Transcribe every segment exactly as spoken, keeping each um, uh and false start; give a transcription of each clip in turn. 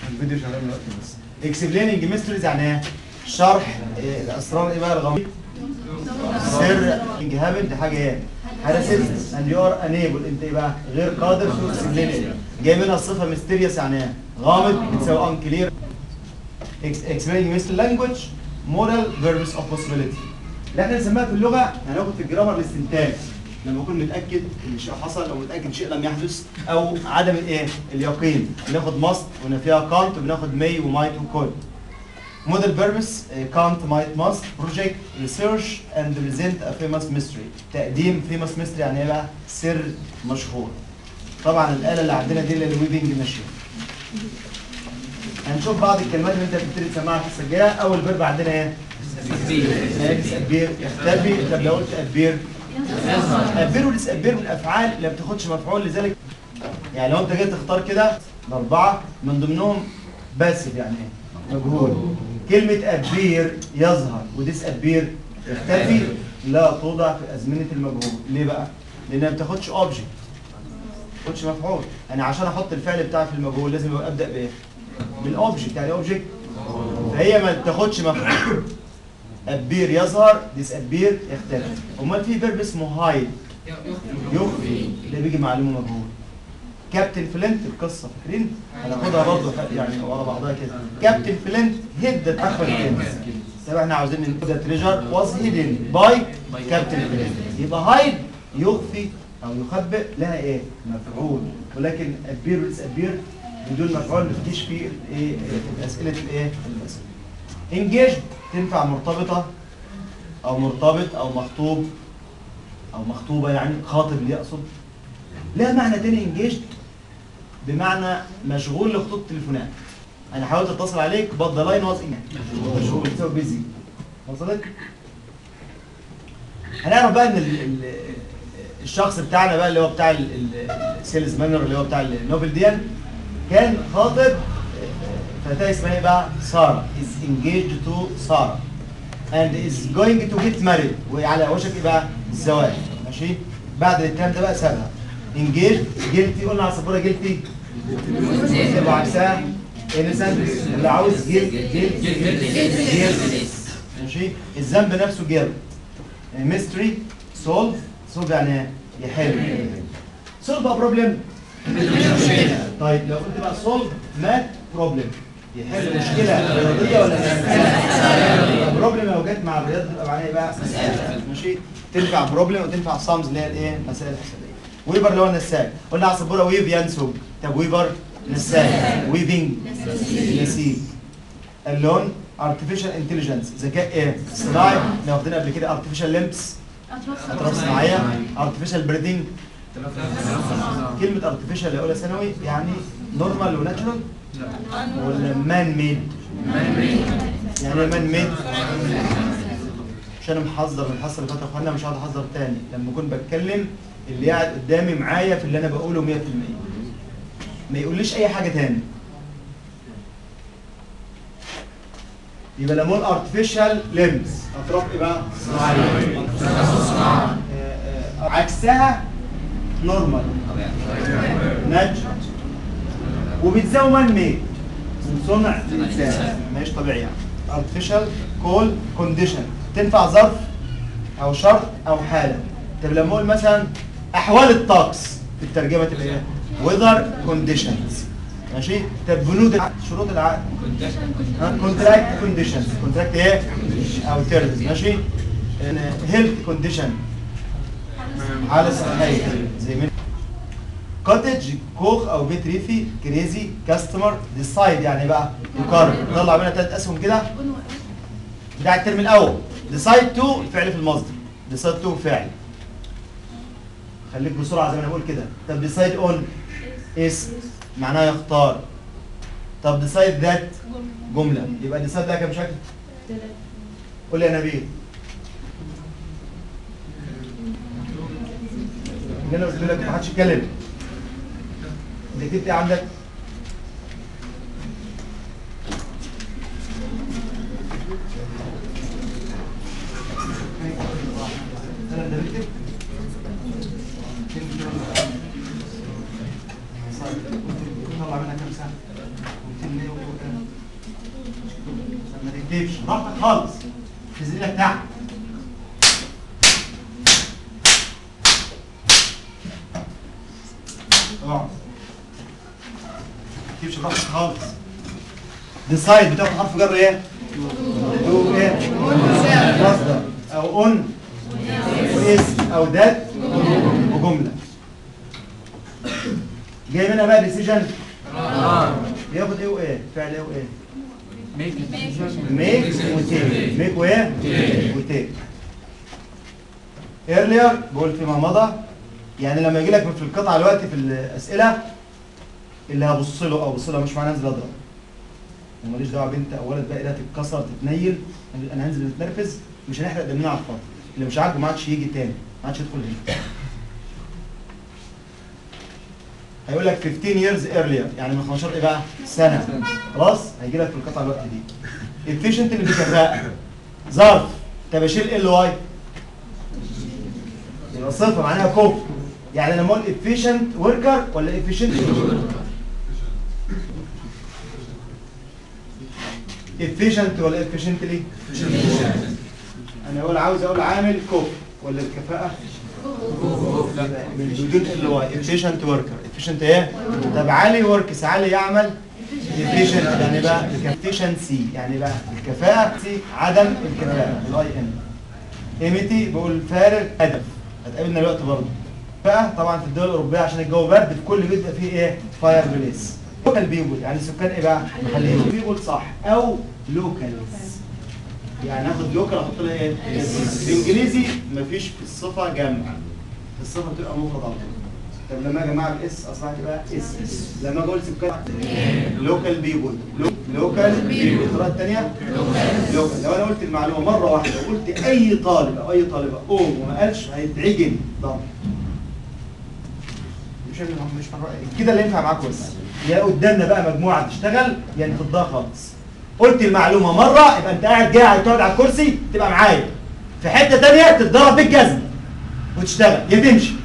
الفيديو شغال دلوقتي بس. اكسبليننج ميستريز يعني ايه؟ شرح إيه الاسرار ايه بقى الغامضه؟ سر هابن دي حاجه ايه؟ حدثت اند يو ار انيبل انت ايه بقى؟ غير قادر تو اكسبلين. جاي منها الصفه ميستيريوس يعني ايه؟ غامض بتساوي ان كلير. اكسبليننج ميستر لانجوج مورال فيربس اوف بوسيبيليتي. اللي احنا بنسميها في اللغه هناخد في الجرامر الاستنتاج. لما اكون متاكد ان شيء حصل او متاكد شيء لم يحدث او عدم الايه؟ اليقين. بناخد ماست وفيها كانت وبناخد مي ومايت وكود. موديل فيربس كانت مايت ماست بروجكت ريسيرش اند بريزنت ا فيموس ميستري. تقديم فيموس ميستري يعني ايه بقى؟ سر مشهور. طبعا الاله اللي عندنا دي اللي الويفنج ماشين. هنشوف بعض الكلمات اللي انت بتبتدي تسمعها في السجاده. اول فيرب عندنا ايه؟ ابير يختفي. طب لو قلت ابير ابير ولسابير من الافعال اللي ما بتاخدش مفعول. لذلك يعني لو انت جيت تختار كده الاربعه من ضمنهم باسف يعني ايه؟ مجهول. كلمه ابير يظهر وديس ابير يختفي لا توضع في ازمنه المجهول. ليه بقى؟ لانها ما بتاخدش اوبجكت، ما بتاخدش مفعول. انا عشان احط الفعل بتاعي في المجهول لازم ابدا بايه؟ بالاوبجكت. يعني اوبجكت فهي ما بتاخدش مفعول. ابير يظهر ديس ابير يختفي. امال في فيرب اسمه هايد يخفي اللي بيجي معلومه مجهول. كابتن فلنت القصه فاكرين؟ هناخدها برضه يعني ورا بعضها كده. كابتن فلنت هيد اخر كلمه. طب احنا عاوزين نقول ذا تريجر واز هيدن باي كابتن فلنت. يبقى هايد يخفي او يخبئ لها ايه؟ مفعول. ولكن ابير وديس ابير بدون مفعول ما بتجيش في الايه؟ في اسئله الايه؟ الاسئله. انجيج تنفع مرتبطه او مرتبط او مخطوب او مخطوبه يعني خاطب اللي يقصد. لها معنى تاني انجيج بمعنى مشغول لخطوط التليفونات. انا حاولت اتصل عليك but the line was مشغول بتساوي بيزي. وصلت؟ هنعرف بقى ان ال ال الشخص بتاعنا بقى اللي هو بتاع السيلز مانر اللي هو بتاع النوبل ديان كان خاطب فتاة اسمها ايه بقى؟ سارة. is engaged to سارة and is going to get married وعلى وشك ايه بقى؟ الزواج. ماشي؟ بعد الاتهام ده بقى سابها. engaged guilty قلنا على السبورة guilty يبقى عكسها innocent اللي عاوز guilt guilt ماشي؟ الذنب نفسه guilt. mystery solve solve يعني ايه؟ يحل. solve a problem طيب لو قلت بقى solve مات problem يحل مشكله رياضيه ولا مسائل؟ بروبلم لو جت مع الرياضه تبقى معناها ايه بقى؟ مساله. ماشي؟ تنفع بروبلم وتنفع سامز اللي هي الايه؟ مسائل حسابيه. ويبر اللي هو النساج. قلنا على السبوره ويف ينسج. طب ويبر نساج. ويفنج نسيج. اللون ارتفيشال انتليجنس ذكاء ايه؟ صناعي. احنا واخدين قبل كده ارتفيشال لمبس اطراف صناعيه. ارتفيشال بريدنج. كلمه ارتفيشال اللي اولى ثانوي يعني نورمال وناتشورال ولا مان ميد؟ يعني ايه مان ميد؟ عشان محذر من الحصه اللي فاتت يا اخوانا مش هقعد احذر تاني. لما اكون بتكلم اللي قاعد قدامي معايا في اللي انا بقوله مية في المية ما يقوليش اي حاجه تاني. يبقى لما اقول ارتفيشال ليمز اطراف ايه بقى؟ صناعيه. عكسها نورمال ناتشورال وبيتزاوي مان ميد من صنع الانسان مش طبيعي. يعني artificial call condition تنفع ظرف او شرط او حاله. طب لما اقول مثلا احوال الطقس في الترجمه تبقى ايه؟ weather conditions. ماشي؟ طب بنود العقد شروط العقد contract conditions. contract ايه؟ او terms. ماشي؟ health condition حاله صحيه زي من كوتج كوخ او بيت ريفي. كريزي كاستمر. ديسايد يعني بقى يقرر. نطلع منها ثلاث اسهم كده بتاع الترم الاول. ديسايد تو فعل في المصدر. ديسايد تو فعل. خليك بسرعه زي ما انا بقول كده. طب ديسايد اون اسم معناها يختار. طب ديسايد ذات جمله. يبقى ديسايد لها كام شكل؟ قول لي يا نبيل. اللي انا قلت لك ما حدش يتكلم. انت كتبت ايه عندك؟ انا اللي بكتب طلع منها كام سنه؟ مئتين تكتبش براحتك خالص، تنزل لك تحت. اقعد. ما تكتبش براحتك خالص. ديسايد بتاخد حرف جر ايه؟ تو ايه؟ مصدر او اون واسم او ذات وجمله. جاي منها بقى ديسيجن بياخد ايه وايه؟ فعل ايه وايه؟ ميك ميك وتيك. ميك وايه؟ وتيك. ايرلير بقول فيما مضى، يعني لما يجي لك في القطعه دلوقتي في الاسئله اللي هبص له او ابص لها، مش معنى انزل اضرب وماليش دعوه بنت او ولد بقى ايدها تتكسر تتنيل، انا هنزل نتنرفز، مش هنحرق دمنا على الفاضي. اللي مش عاجبه ما عادش يجي تاني، ما عادش يدخل هنا. هيقول لك خمستاشر years earlier، يعني من خمستاشر ايه بقى؟ سنه. خلاص هيجي لك في القطعه الوقت دي. efficient اللي بكفاءه ظرف، طب اشيل ال واي يبقى صفه معناها كوب. يعني لما اقول efficient worker ولا efficient efficient ولا efficiently؟ انا اقول عاوز اقول عامل كوب ولا الكفاءه؟ من بدون ال واي. efficient worker. efficient ايه؟ طب علي works، علي يعمل efficient، يعني بقى efficiency، يعني بقى الكفاءه عدم الكفاءه الاي ان. ايميتي بقول فارغ هدف، هتقابلنا الوقت برضه. بقى طبعا في الدول الاوروبيه عشان الجو برد في كل بيت فيه ايه؟ فاير بليس. لوكال بيبول يعني سكان ايه بقى؟ محليين. بيبول صح او لوكالز، يعني اخد لوكال احط لها ايه؟ بالانجليزي مفيش في الصفه جمع، في الصفه بتبقى مفرد على طول. طب لما يا جماعه الاس اصبحت تبقى اس. لما اقول سكان لوكال بيبول، لوكال بيبول. الطريقه الثانيه لوكال. لو انا قلت المعلومه مره واحده وقلت اي طالب او اي طالبه قوم وما قالش هيتعجن ضرب. مش مش كده اللي ينفع معاكم. بس يا قدامنا بقى مجموعه تشتغل يعني تفضها خالص. قلت المعلومه مره يبقى انت قاعد قاعد تقعد على الكرسي تبقى معايا. في حته ثانيه تتضرب بالجزم وتشتغل يا تمشي.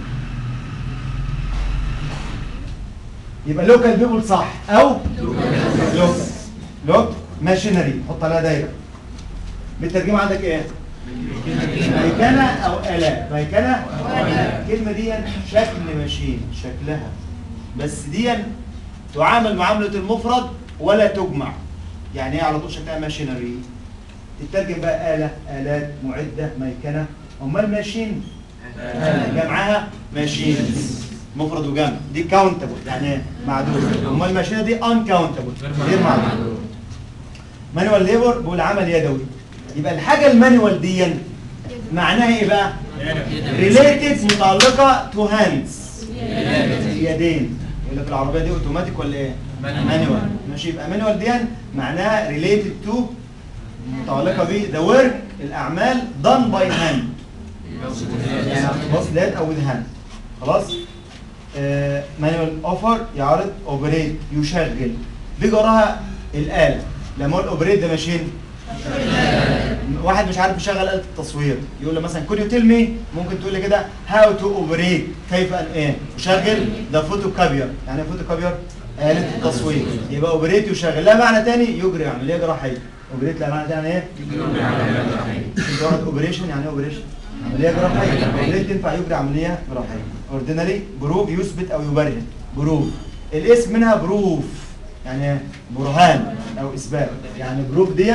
يبقى لوكال بيبول صح او لوكال. لوك ماشينري حط عليها دايره. بالترجمه عندك ايه؟ ميكنه او آلات. ميكنه او آلات. الكلمه دي شكل ماشين، شكلها بس دي تعامل معامله المفرد ولا تجمع. يعني ايه على طول شكلها ماشينري؟ تترجم بقى آلة، آلات، معده، ميكنه. امال ماشين جمعها ماشينز، مفرد وجمع. دي كاونتبل يعني معدود. امال الماشينه دي ان كاونتبل غير معدود. مانوال ليبر بقول عمل يدوي. يبقى الحاجه المانوال دي معناها ايه بقى؟ ريليتد متعلقه تو هاندز، يدين. يقول لك العربيه دي اوتوماتيك ولا ايه؟ مانوال. ماشي. يبقى مانوال دي معناها ريليتد تو متعلقه ب ذا ورك، الاعمال دان باي هاند، يعني بوصلات او وذ هاند. خلاص. مانوال اوفر يعرض، اوبريت يشغل، بيجي وراها الاله. لما اقول اوبريت ده ماشين، واحد مش عارف يشغل آلة التصوير يقول له مثلا كود يو تيل مي، ممكن تقول لي كده هاو تو اوبريت، كيف ان ايه اشغل ده فوتو كابير. يعني فوتو كابير آلة التصوير. يبقى اوبريت يشغل لها معنى ثاني يجري عمليه جراحيه. اوبريت لها معنى ثاني ايه؟ يجري عمليه جراحيه. انت واخد اوبريشن يعني ايه اوبريشن؟ عمليه جراحيه. اوبريت تنفع يجري عمليه جراحيه. اوردينري بروف يثبت او يبرهن. بروف الاسم منها بروف يعني برهان او اثبات. يعني بروف دي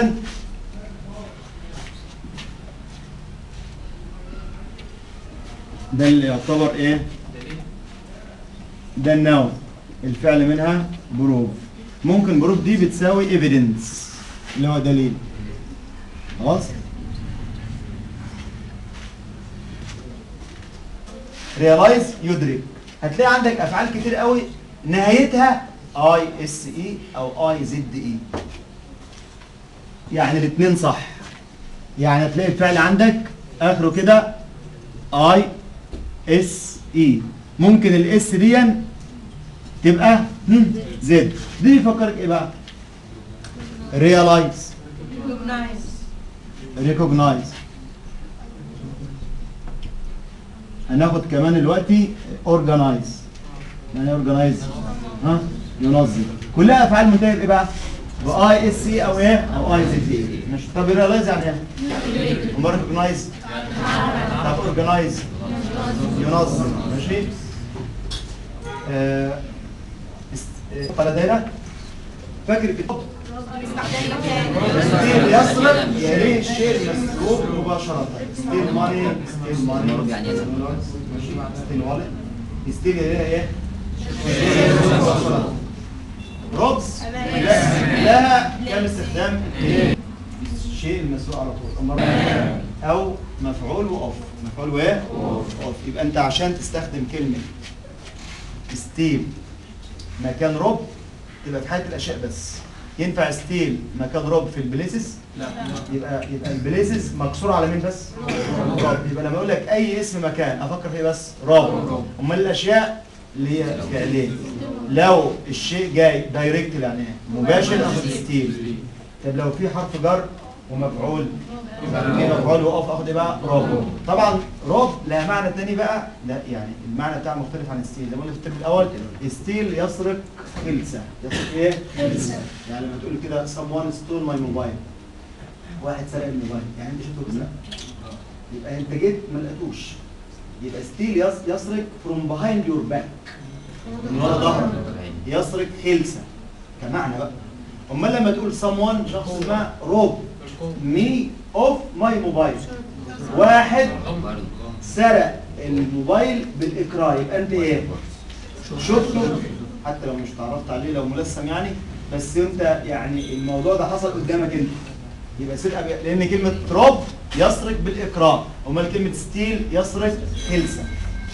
ده اللي يعتبر ايه؟ ده النوع. الفعل منها بروف. ممكن بروف دي بتساوي ايفيدنس اللي هو دليل. خلاص؟ ريلايز يدرك. هتلاقي عندك افعال كتير قوي نهايتها اي اس اي او اي زد اي. يعني الاثنين صح. يعني هتلاقي الفعل عندك اخره كده اي اس اي. ممكن الاس دي تبقى زد. دي يفكرك ايه بقى؟ ريلايز، ريكوجنايز. هناخد كمان دلوقتي اورجنايز. يعني اورجنايز ها ينظم. كلها افعال منتهيه بايه بقى؟ باي اس سي او ايه او اي زي تي. ماشي. طب ريلايز يعني ايه؟ امال اورجنايز؟ طب اورجنايز ينظم. ماشي. آه على دايره فاكر الكتاب ستيل يصرف يليه الشيء المسروق مباشره. ستيل ماني ستيل ماني ستيل والت ستيل يليه ايه؟ روبس لها كم استخدام؟ الشيء المسروق على طول او مفعول واوف. مفعول وايه؟ اوف. يبقى انت عشان تستخدم كلمه ستيل مكان روب تبقى في حاله الاشياء بس. ينفع ستيل مكان روب في البليسز؟ لا. يبقى يبقى البليسز مكسور على مين بس؟ روب. يبقى لما اقول لك اي اسم مكان افكر فيه بس روب. امال الاشياء اللي هي فعلين لو الشيء جاي دايركت يعني ايه؟ مباشر اخد ستيل. طب لو في حرف جر ومفعول يبقى مفعول واقف اخد ايه بقى؟ روب. طبعا روب لها معنى ثاني بقى، لا يعني المعنى بتاعه مختلف عن ستيل. زي ما قلنا في الترم الاول ستيل يسرق خلسه. يسرق ايه؟ خلسه. يعني لما تقول كده someone stole my mobile، واحد سرق الموبايل، يعني انت شفته كده يبقى انت جيت ما لقيتوش. يبقى ستيل يسرق from behind your back، من ورا ظهرك. يسرق خلسه كمعنى بقى. امال لما تقول someone شخص ما روب مي اوف ماي موبايل، واحد سرق الموبايل بالاكراه، يبقى انت ايه؟ شفته حتى لو مش تعرفت عليه، لو ملثم يعني، بس انت يعني الموضوع ده حصل قدامك انت، يبقى سرقه. لان كلمه روب يسرق بالاكراه، امال كلمه ستيل يسرق خلسه.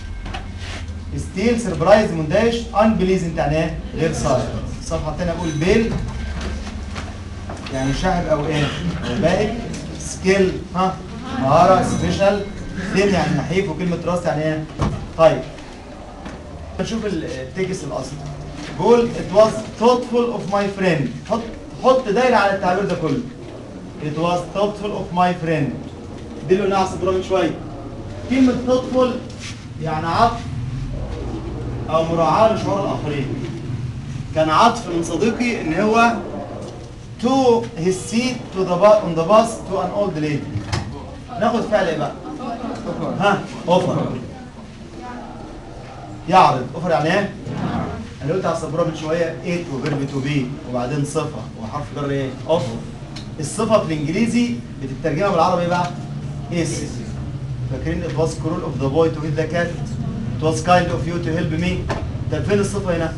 ستيل سربرايز مندهش، ان بليزنت يعني ايه؟ غير صادق. الصفحه الثانيه اقول بيل يعني شاهد او ايه؟ او باهت. سكيل ها مهاره. سبيشال ثين يعني نحيف. وكلمه راست يعني ايه؟ طيب نشوف التكست الاصلي. بقول it was thoughtful of my friend. حط حط دايره على التعبير ده كله. it was thoughtful of my friend. دي اللي قلناها على السبوره من شويه. كلمه thoughtful يعني عطف او مراعاه لشعور الاخرين. كان عطف من صديقي ان هو to his seat to the bus on the bus to an old lady. ناخد فعل ايه بقى؟ ها اوفر. يعرض. اوفر يعني ايه؟ انا قلت على السبوره من شويه ات وفيرب تو بي وبعدين صفه وحرف جر ايه؟ اوف. الصفه في الانجليزي بتترجمها بالعربي بقى اس. فاكرين it was cruel of the boy to hit the cat. it was kind of you to help me. طب فين الصفه هنا؟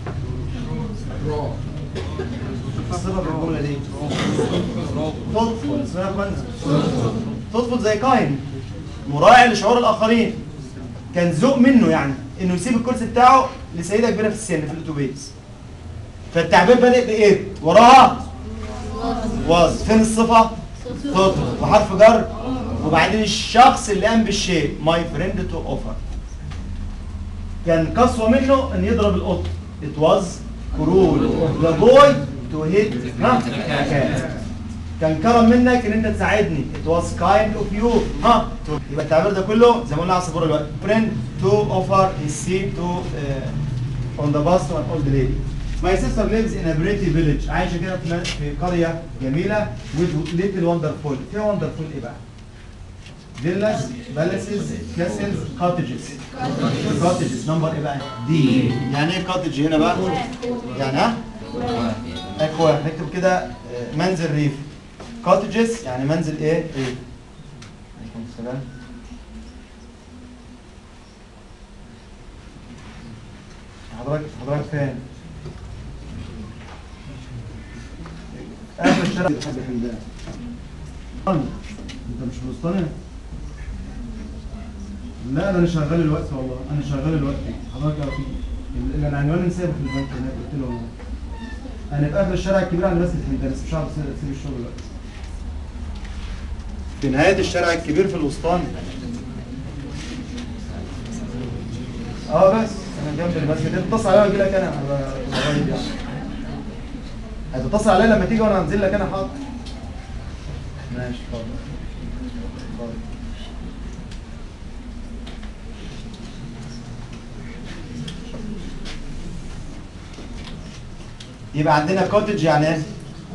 الصفه في الجمله دي thoughtful. اسمها كويس thoughtful زي kind، مراعي لشعور الاخرين. كان ذوق منه يعني انه يسيب الكرسي بتاعه لسيده كبيره في السن في الاتوبيس. فالتعبير بادئ بايه؟ وراها was. فين الصفه؟ thoughtful وحرف جر وبعدين الشخص اللي قام بالشيء my friend to offer. كان قسوه منه ان يضرب القط. it was cruel of the boy to hit ها cat. كان كرم منك ان انت تساعدني. it was kind of you ها. يبقى التعبير ده كله زي ما قلنا على السبوره دلوقتي friend to offer his seat to uh, on the bus to an old lady. My sister lives in a pretty village. عايشه كده في في قريه جميله with little wonderful. فيها wonderful ايه بقى؟ villas, palaces, castles, cottages. cottages نمبر ايه بقى؟ دي. يعني ايه cottage هنا بقى؟ يعني ها؟ اكوا. نكتب كده منزل ريف. cottages يعني منزل ايه؟ ريف. عليكم السلام. حضرتك حضرتك فين؟ اخر الشارع حاج حمدان. انت مش مصطنع؟ لا انا شغال الوقت والله، انا شغال الوقت. حضرتك يا رفيق انا عنواني نسيبه في البنك هناك. قلت له والله انا في اخر الشارع الكبير عند مدرسه الحمدان، بس مش عارف اسيب الشغل دلوقتي. في نهايه الشارع الكبير في الوسطاني. اه بس انا جنب المسجد. اتصل عليا واجي لك انا. انا غايب يعني. هتتصل عليا لما تيجي وانا هنزل لك انا. حاضر ماشي. اتفضل اتفضل. يبقى عندنا كوتج يعني ايه؟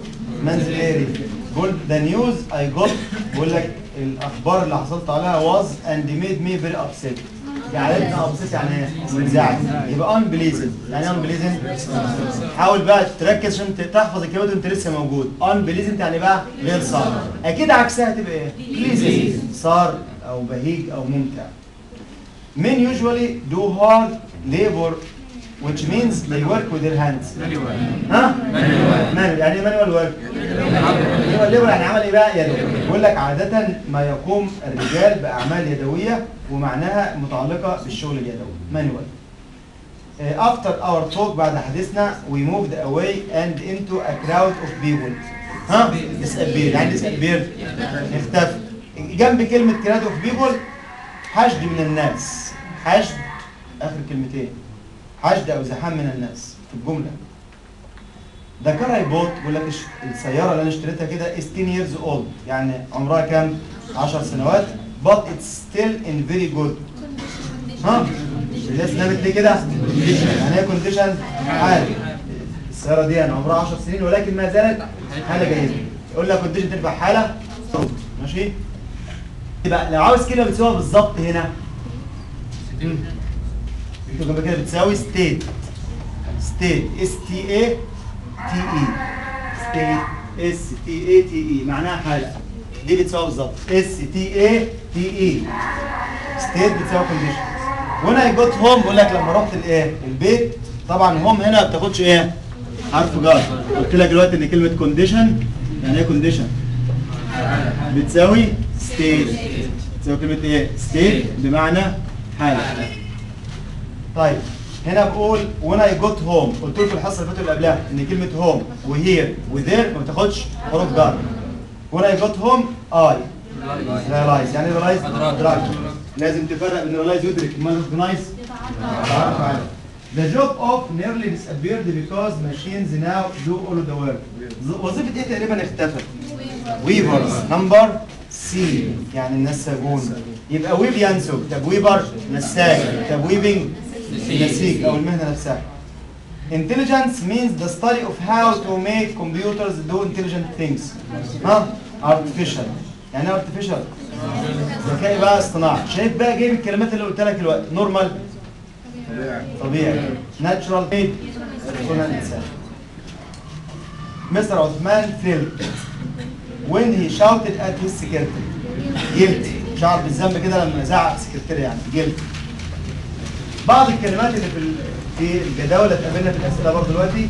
منزل ايه؟ بقول ذا نيوز اي جوت، بقول لك الاخبار اللي حصلت عليها واز اند ميد مي فيري ابسيت. جعلتني ابسيت يعني ايه؟ منزعج. يبقى انبليزنج يعني ايه انبليزنج؟ حاول بقى تركز عشان تحفظ الكلمات وانت لسه موجود. انبليزنج يعني بقى غير صار. اكيد عكسها تبقى ايه؟ بليزنج، صار او بهيج او ممتع. Men usually do hard labor which means they work with their hands. ها؟ manual. يعني ايه manual work؟ manual labor يعني عمل ايه بقى؟ يدوي. بيقول لك عادة ما يقوم الرجال بأعمال يدوية ومعناها متعلقة بالشغل اليدوي. manual. Uh, after our talk بعد حديثنا we moved away and into a crowd of people. ها؟ disappear. يعني disappear اختفى. جنب كلمة crowd of people حشد من الناس. حشد آخر كلمتين. حشد أو زحام من الناس في الجملة. ده كار اي بوت، بيقول لك السيارة اللي أنا اشتريتها كده is ten years old، يعني عمرها كام؟ عشر سنوات. but it's still in very good. ها؟ الناس نامت ليه كده؟ يعني هي كونديشن حالة. السيارة دي يعني عمرها عشر سنين ولكن ما زالت حالة جيدة. يقول لك كونديشن ترفع حالة ماشي؟ يبقى لو عاوز كده بتساويها بالظبط هنا. اكتب جنب كده بتساوي ستيت. ستيت اس تي اي تي اي. ستيت اس تي اي تي اي معناها حالة. دي بتساوي بالظبط اس تي اي تي اي. ستيت بتساوي كونديشن. وانا اي جوت هوم بقول لك لما رحت الايه؟ البيت. طبعا هوم هنا ما بتاخدش ايه؟ حرف جر. قلت لك دلوقتي ان كلمة كونديشن يعني ايه كونديشن؟ بتساوي ستيت. بتساوي كلمة ايه؟ ستيت بمعنى حالة. طيب هنا بقول when I got home، قلت له في الحصة اللي فاتت اللي قبلها ان كلمة home وهير وذير ما بتاخدش حروف جر. when I got home I realize. يعني realize أدرك. لازم تفرق بين realize ويدرك. امال recognize؟ The job of nearly disappeared because machines now do all of the work. وظيفة ايه تقريبا اختفت؟ weavers. number C يعني النساجون. يبقى ويب ينسج. طب ويبر نساج. طب ويبنج نسيج او المهنه نفسها. Intelligence means the study of how to make computers do intelligent things. ها؟ artificial. يعني ايه artificial؟ ذكاء بقى اصطناعي. شايف بقى جايب الكلمات اللي قلت لك دلوقتي. normal طبيعي. natural made صنع الانسان. مستر عثمان felt when he shouted at his secretary. guilty. شعر بالذنب كده لما زعق سكرتير يعني guilty. بعض الكلمات اللي في في الجداول اللي اتقابلنا في الاسئله برضه دلوقتي.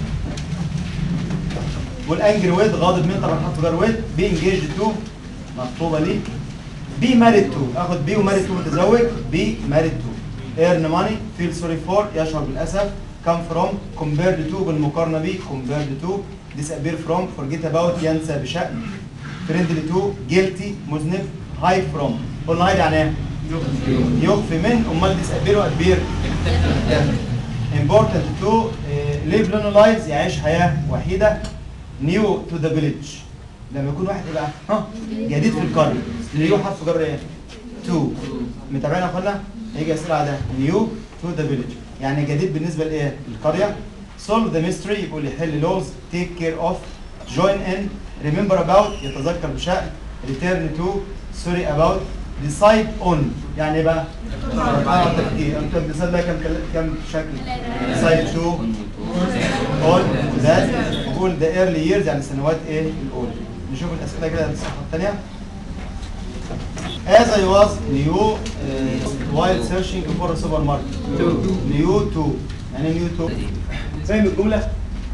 والانجري ويد غاضب من طبعا حرف جر ويد. بي انجيج تو مخطوبه لي. بي ماريد تو اخد بي وماريد تو متزوج. بي ماريد تو. ايرن ماني فيل سوري فور يشعر بالاسف. كم فروم كومبيرد تو بالمقارنه بي كومبيرد تو. ديسابير فروم فورجيت اباوت ينسى بشأن. فريندلي تو جيلتي مذنب. هايد فروم قلنا هايد يعني ايه؟ يخفي من. امال ديسابير وادبير important to uh, live lonely lives يعيش حياه وحيده. new to the village لما يكون واحد ايه بقى؟ ها جديد في القريه. new حرف جر ايه؟ to. متابعين يا اخوانا؟ هيجي اسئله على ده. new to the village يعني جديد بالنسبه لايه؟ القريه. solve the mystery يقول يحل لغز. take care of join in remember about يتذكر بشأن. return to sorry about decide on يعني ايه بقى؟ اه تفكير. انت بتصير بقى كم كم شكل؟ decide to on that. نقول the early years يعني السنوات ايه الاولى. نشوف الاسئله كده الصفحه الثانيه. as I was new uh, while searching for a supermarket. new to يعني new to فاهم الجمله؟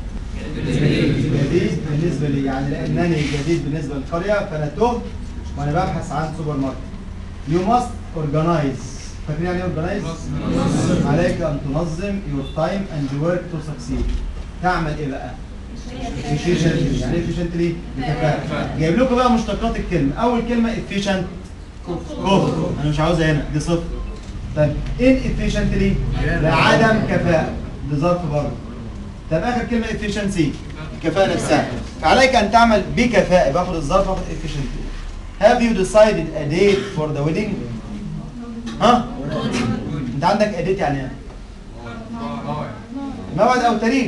جديد بالنسبه لي يعني لانني جديد بالنسبه للقريه فانا تهت وانا ببحث عن سوبر ماركت. You must organize. فاكرين يعني ايه organize؟ عليك ان تنظم your time and work to succeed. تعمل ايه بقى؟ efficiently. يعني ايه efficiently؟ بكفاءة. جايب لكم بقى مشتقات الكلمة. أول كلمة efficient كفر. أنا مش عاوزها هنا دي صفر. طيب inefficiently لعدم كفاءة. دي ظرف برضه. طب آخر كلمة efficiency الكفاءة نفسها. فعليك أن تعمل بكفاءة. باخد الظرف باخد efficiently. Have you decided a date for the wedding؟ ها؟ أنت عندك a date يعني إيه؟ موعد أو تاريخ.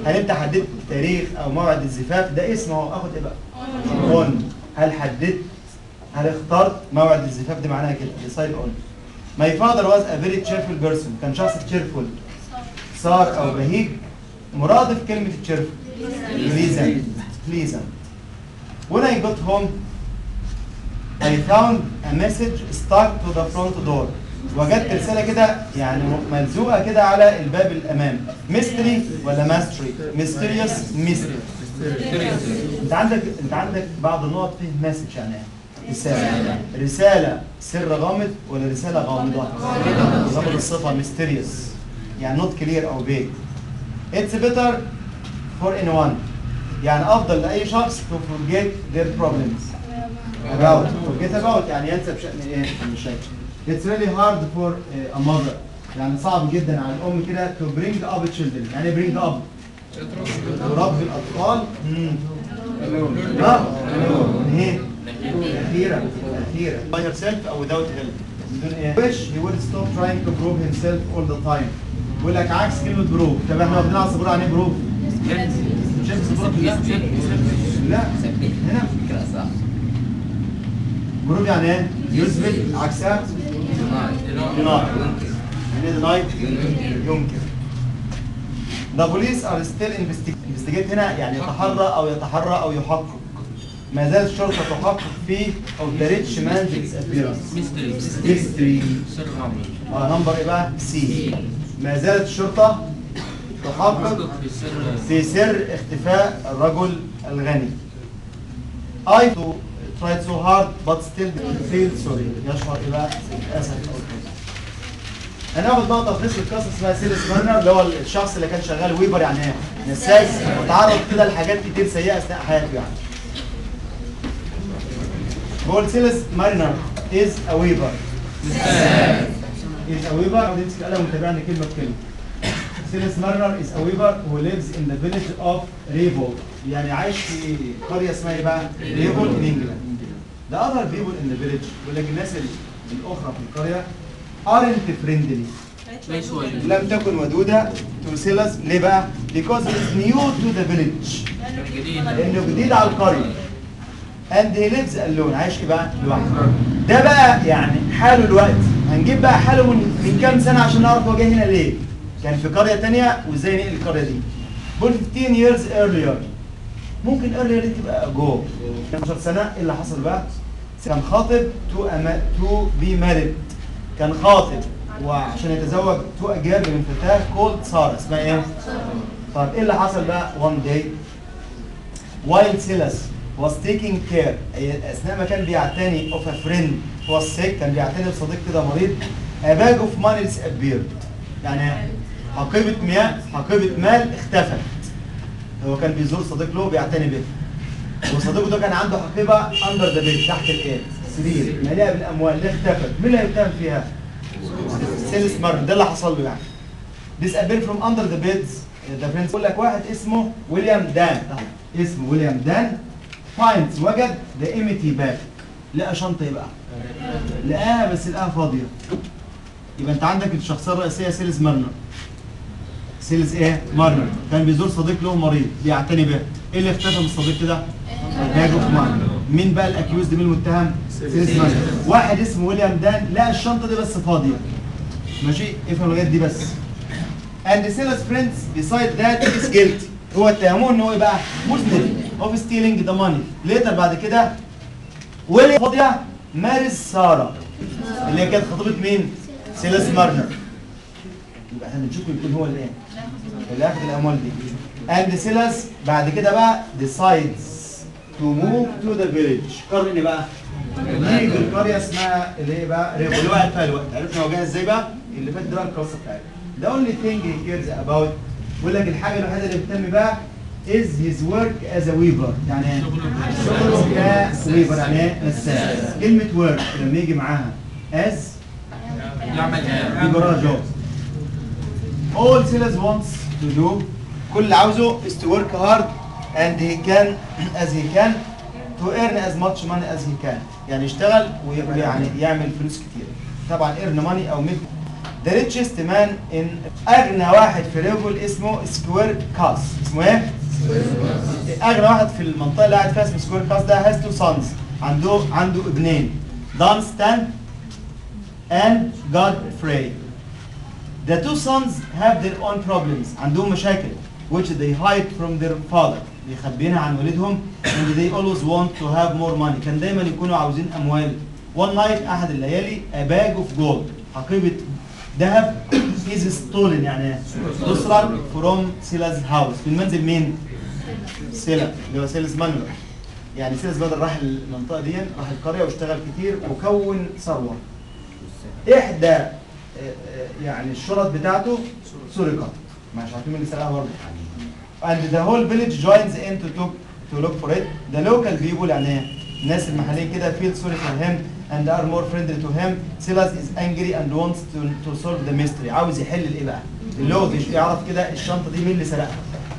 هل انت حددت تاريخ او موعد الزفاف؟ ده اسمه اهو، اخد ايه بقى؟ اون. هل حددت؟ هل اخترت موعد الزفاف؟ دي معناها كده decide on. My father was a very cheerful person. كان شخص cheerful. صار او بهيج مرادف كلمة cheerful. pleasant. pleasant. When I got home I found a message stuck to the front door. وجدت رسالة كده يعني ملزوقة كده على الباب الأمام. mystery ولا mastery؟ mysterious mystery. أنت عندك أنت عندك بعض النقط فيه message يعني رسالة. رسالة سر غامض ولا رسالة غامضة؟ غامض الصفة mysterious يعني not clear أو vague. It's better for anyone يعني أفضل لأي شخص to forget their problems. about forget about يعني ينسى بشأن إيه؟ المشاكل. It's really hard for a mother يعني صعب جدا على الأم كده to bring up children. يعني bring up تربي الأطفال. امم لا هي أخيرا أخيرا by herself أو without help. بدون إيه؟ wish he would stop trying to prove himself all the time. بيقول لك عكس كلمة بروف. طب احنا واخدين على الصبور عن إيه بروف؟ شايف الصبور؟ لا هنا بروف يعني إيه؟ يثبت عكسها deny. يعني deny ينكر. The police are still investigating. investigate هنا يعني يتحرى أو يتحرى أو يحقق. ما زالت الشرطة تحقق في أو تريتش مان disappearance. mystery. اه نمبر إيه بقى؟ سي. ما زالت الشرطة تحقق في سر اختفاء الرجل الغني. I tried so hard but still feel sorry. يشعر إيه بقى؟ أسف أو كذا. هناخد بقى تلخيص القصه اسمها سيلس مارنر اللي هو الشخص اللي كان شغال ويبر يعني ايه؟ نساج وتعرض كده لحاجات كتير سيئه اثناء حياته يعني. بقول سيلس مارنر از ا ويبر. از ا ويبر او نمسك القلم ونتابعنا كلمه بكلمه. سيلس مارنر از ا ويبر who lives in the village of Revol يعني عايش في قريه اسمها ايه بقى؟ ريفول in England. The other people in the village بيقول لك الناس الاخرى في القريه aren't friendly. لم تكن ودودة to سيلس. ليه بقى؟ because he is new to the village. لأنه جديد على القرية. and he lives alone. عايش إيه بقى؟ لوحده. ده بقى يعني حاله الوقت. هنجيب بقى حاله من من كام سنة عشان نعرف هو جاي هنا ليه. كان في قرية تانية وإزاي نقل القرية دي. بقول fifteen years earlier. ممكن earlier دي تبقى ago. خمستاشر سنة إيه اللي حصل بقى؟ كان خاطب to to be married. كان خاطب وعشان يتزوج تو اجيال من فتاه كولد ساره اسمها ايه؟ طب ايه اللي حصل بقى؟ one day while Silas was taking care اثناء ما كان بيعتني of a friend was sick كان بيعتني بصديق كده مريض a bag of money disappeared يعني حقيبه مياه حقيبه مال اختفت. هو كان بيزور صديق له بيعتني به وصديقه ده كان عنده حقيبه under the bed تحت الايه؟ سرير مليئه بالاموال اللي اختفت. مين اللي هيتهم فيها؟ سيلس مارن. ده اللي حصل له يعني. disappeared from under the beds. the friends بيقول لك واحد اسمه ويليام دان اسمه ويليام دان finds وجد the empty bag. لقى شنطه يبقى لقاها بس لقاها فاضيه. يبقى انت عندك الشخصيه الرئيسيه سيلس مارنر. سيلس ايه؟ مارنر كان بيزور صديق له مريض بيعتني به. ايه اللي اختفى من الصديق كده؟ باج اوف ماني. مين بقى الاكيوزد؟ مين المتهم؟ سيلس مارنر. واحد اسمه ويليام دان لقى الشنطه دي بس فاضيه. ماشي؟ افهم لغايه دي بس. and Silas friends beside that is guilty. هو اتهموه ان هو ايه بقى؟ مذنب of stealing the money. ليتر بعد كده ويليام فاضيه مارس ساره اللي هي كانت خطيبه مين؟ سيلس مارنر. يبقى احنا بنشوف يكون هو اللي ايه؟ اللي اخذ الاموال دي. and Silas بعد كده بقى decides to move to the village. قرر ايه بقى؟ يجي القريه اسمها اللي هي بقى ريفو اللي وقعت فيها الوقت. عرفنا هو جاي ازاي بقى؟ اللي فات ده بقى القصه بتاعتنا. The only thing he cares about بيقول لك الحاجه الوحيده اللي بيهتم بيها is his work as a weaver. يعني ايه؟ شغله كويفر يعني ايه؟ نساج. كلمه work لما يجي معاها as يعمل يجي وراها job. All Silas wants to do كل اللي عاوزه is to work hard and he can as he can to earn as much money as he can. يعني يشتغل ويعني يعمل فلوس كتير. طبعا earn money او make The richest man in اغنى واحد في ريفول اسمه سكوير كاس. اسمه ايه؟ اغنى واحد في المنطقه اللي قاعد فيها اسمه سكوير كاس. ده has two sons. عنده عنده ابنين Dunstan and Godfrey. The two sons have their own problems. عندهم مشاكل which they hide from their father. بيخبينها عن والدهم and they always want to have more money. كان دايما يكونوا عاوزين اموال. One night احد الليالي a bag of gold. حقيبة ذهب is stolen يعني تسرق from سيلا's house. في المنزل مين؟ سيلا اللي هو سيلز مانويل. يعني سيلز بدل راح المنطقة دي، راح القرية واشتغل كتير وكون ثروة. إحدى يعني الشرط بتاعته سرقت. مش عارفين مين اللي سرقها برضه. And the whole village joins in to look to look for it. The local people يعني الناس المحليين كده feel sorry for him and are more friendly to him. Silas is angry and wants to to solve the mystery. عاوز يحل الايه بقى؟ اللغز، يعرف كده الشنطة دي مين اللي سرقها.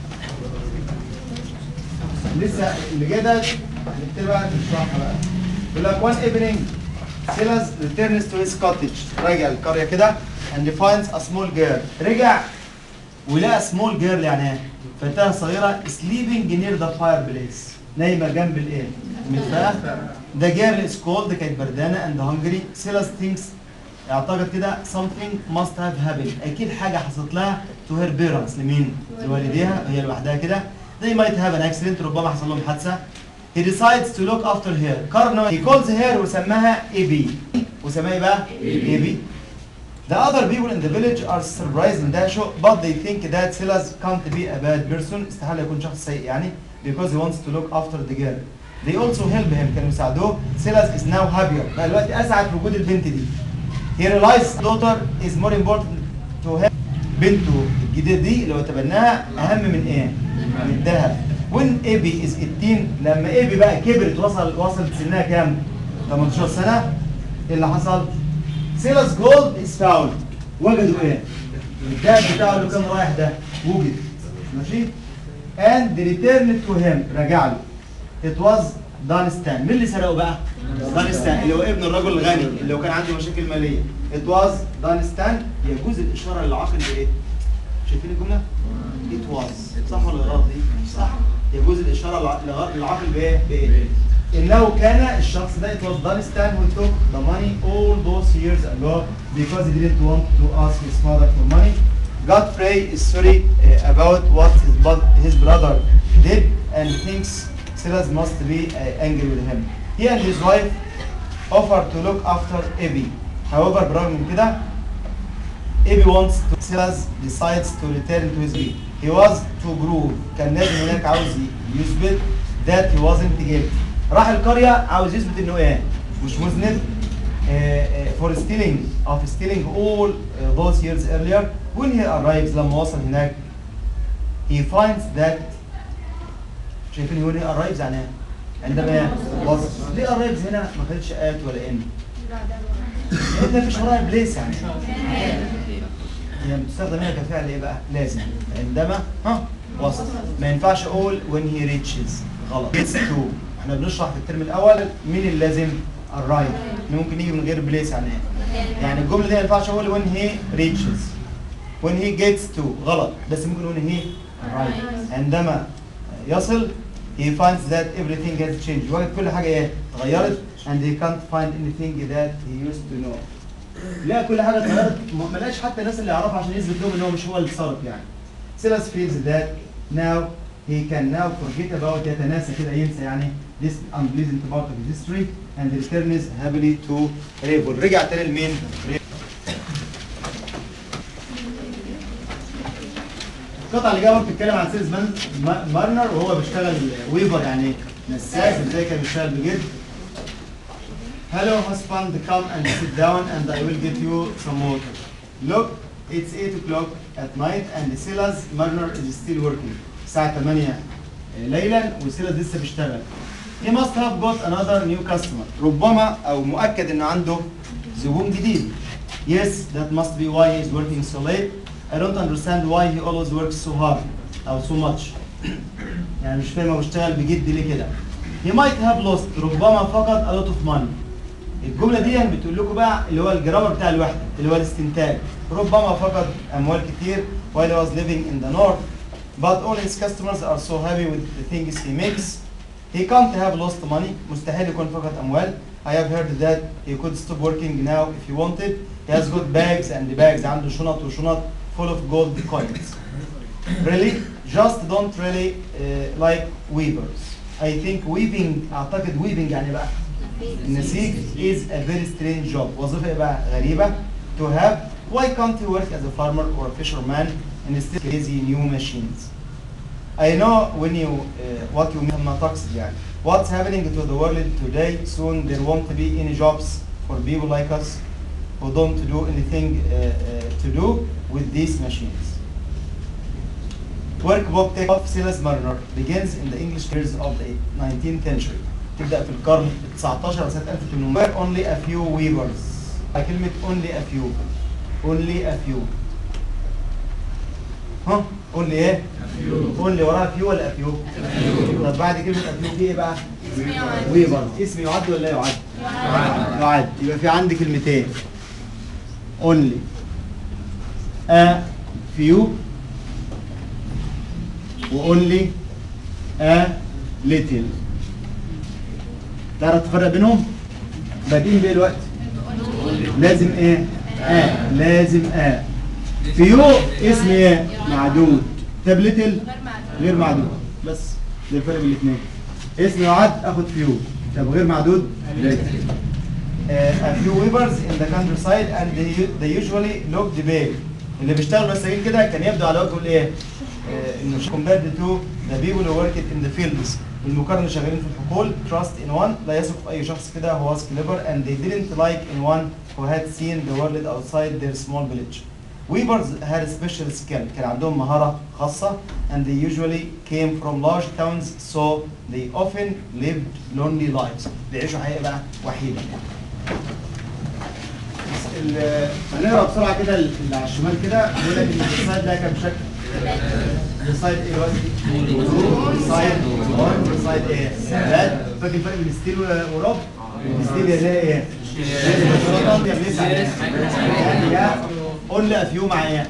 لسه اللي جاي ده هنكتب بقى نشرحها بقى. بيقول لك one evening Silas returns to his cottage. راجع القرية كده and finds a small girl. رجع ولقى small girl يعني ايه؟ فتاة صغيرة sleeping near the fireplace. نايمة جنب الايه؟ المدفأة. The girl is cold. كانت بردانة and hungry. Silas thinks اعتقد كده something must have happened. أكيد حاجة حصلت لها to her parents. لمين؟ لوالديها. هي لوحدها كده. They might have an accident. ربما حصل لهم حادثة. He decides to look after her. قرر he calls her وسماها إيبي. وسماها ايه بقى؟ إيبي. The other people in the village are surprised in that show, but they think that Silas can't be a bad person. استحالة يكون شخص سيء يعني because he wants to look after the girl. They also help him. كانوا يساعدوه. Silas is now happier. بقى دلوقتي أسعد في وجود البنت دي. He realizes daughter is more important to him. بنته الجديدة دي اللي هو تبناها أهم من إيه؟ من الذهب. When Abby is eighteen لما Abby بقى كبرت وصل وصلت سنها كام؟ تمنتاشر سنة. إيه اللي حصل؟ Silas gold is found. وجدوا ايه؟ الذهب بتاعه اللي كان رايح ده وجد. ماشي؟ And they returned to him. رجع له. It was Dunstan. مين اللي سرقه بقى؟ Dunstan اللي هو ابن الرجل الغني اللي هو كان عنده مشاكل مالية. It was Dunstan. يجوز الإشارة للعقل بإيه؟ شايفين الجملة؟ It was. صح ولا غلط دي؟ صح. يجوز الإشارة للعقل بإيه؟ بإيه؟ إنه كان الشخص ده it was Dunstan who took the money all those years ago because he didn't want to ask his father for money. Godfrey is sorry uh, about what his, his brother did and thinks Silas must be uh, angry with him. He and his wife offer to look after Abby. However, برغم من كده Abby wants to. Silas decides to return to his bed. He was to prove. كان لازم هناك عاوز يثبت that he wasn't guilty. راح القرية عاوز يثبت انه ايه؟ مش مذنب. uh, uh, for stealing of stealing all uh, those years earlier. When he arrives لما وصل هناك he finds that شايفين when he arrives يعني ايه؟ عندما وصل. ليه arrives هنا ما كانتش آت ولا ان؟ لأن مفيش وراها بليس يعني. هي بتستخدم هنا كفعل ايه بقى؟ لازم. عندما ها وصل. ما ينفعش اقول when he reaches. غلط. Gets to. احنا بنشرح في الترم الاول مين اللازم arrive. ممكن يجي من غير بليس يعني ايه؟ يعني الجمله دي ما ينفعش اقول when he reaches. when he gets to غلط بس ممكن when he arrives. عندما يصل he finds that everything has changed. وجد كل حاجه ايه؟ اتغيرت and he can't find anything that he used to know. لا كل حاجه اتغيرت ما لقاش حتى الناس اللي يعرفها عشان يثبت لهم ان هو مش هو اللي صرف يعني. Silas feels that now he can now forget about يتناسى كده ينسى يعني this unpleasant part of his history and returns happily to Revel. رجع تاني لمين؟ القطعة اللي جايه بتتكلم عن سيلز مارنر وهو بيشتغل ويفر يعني نساج ازاي كان بيشتغل بجد. Hello husband, come and sit down and I will get you some water. Look, it's eight o'clock at night and Silas Marner is still working. الساعة تمانية ليلا وسيلز لسه بيشتغل. He must have got another new customer. ربما أو مؤكد إنه عنده زبون جديد. Yes, that must be why he is working so late. I don't understand why he always works so hard أو so much. يعني مش فاهم هو بيشتغل بجد ليه كده. He might have lost. ربما فقد a lot of money. الجملة دي بتقول لكم بقى اللي هو الجرامر بتاع الوحدة اللي هو الاستنتاج. ربما فقد اموال كتير while he was living in the north, but all his customers are so happy with the things he makes. He can't have lost money. مستحيل يكون فقد اموال. I have heard that he could stop working now if he wanted. He has got bags and bags. عنده شنط وشنط full of gold coins. Really, just don't really uh, like weavers. I think weaving اعتقد weaving يعني بقى النسيج is a very strange job. وظيفة إيه بقى غريبة to have. Why can't he work as a farmer or a fisherman instead of crazy new machines? I know when you uh, what you mean ما تقصد يعني. What's happening to the world today? Soon there won't be any jobs for people like us who don't do anything uh, uh, to do with these machines. Workbook take of Silas Mariner begins in the English years of the nineteenth century. تبدأ في القرن التسعتاشر سنة ألف وثمانمائة. Only a few weavers. كلمة only a few. Only a few. ها؟ only ايه؟ only وراها few ولا a few؟ طب بعد كلمة a few في ايه بقى؟ weavers. اسم يعد ولا لا يعد؟ يعد. يعد. يبقى في عندي كلمتين. only a few و only a little. تعرف تفرق بينهم؟ بادئين بايه الوقت؟ لازم ايه؟ اه لازم اه. فيو اسم ايه؟ معدود. طب ليتل غير معدود. بس ده الفرق بين الاثنين. اسم يعد اخد فيو. طب غير معدود ليتل. A few weavers in the countryside and they, they usually look the pale. اللي بيشتغلوا مساجين كده كان يبدو على وجهه الايه؟ انه compared to the people who work in the fields. المقارنة شغالين في الحقول. Trust in one. لا يثق في أي شخص كده who was clever and they didn't like anyone who had seen the world outside their small village. Weavers had a special skill. كان عندهم مهارة خاصة and they usually came from large towns so they often lived lonely lives. بيعيشوا حياة بقى وحيدة. هنقرا بسرعة كده اللي على الشمال كده بيقول لك إن السلايد ده كام شكل؟ السلايد ايه دلوقتي؟ السلايد السلايد ايه؟ ثبات. فاكر الفرق بين ستيل ورب؟ الستيل يعني ايه؟ يعني قول لي افيو مع ايه؟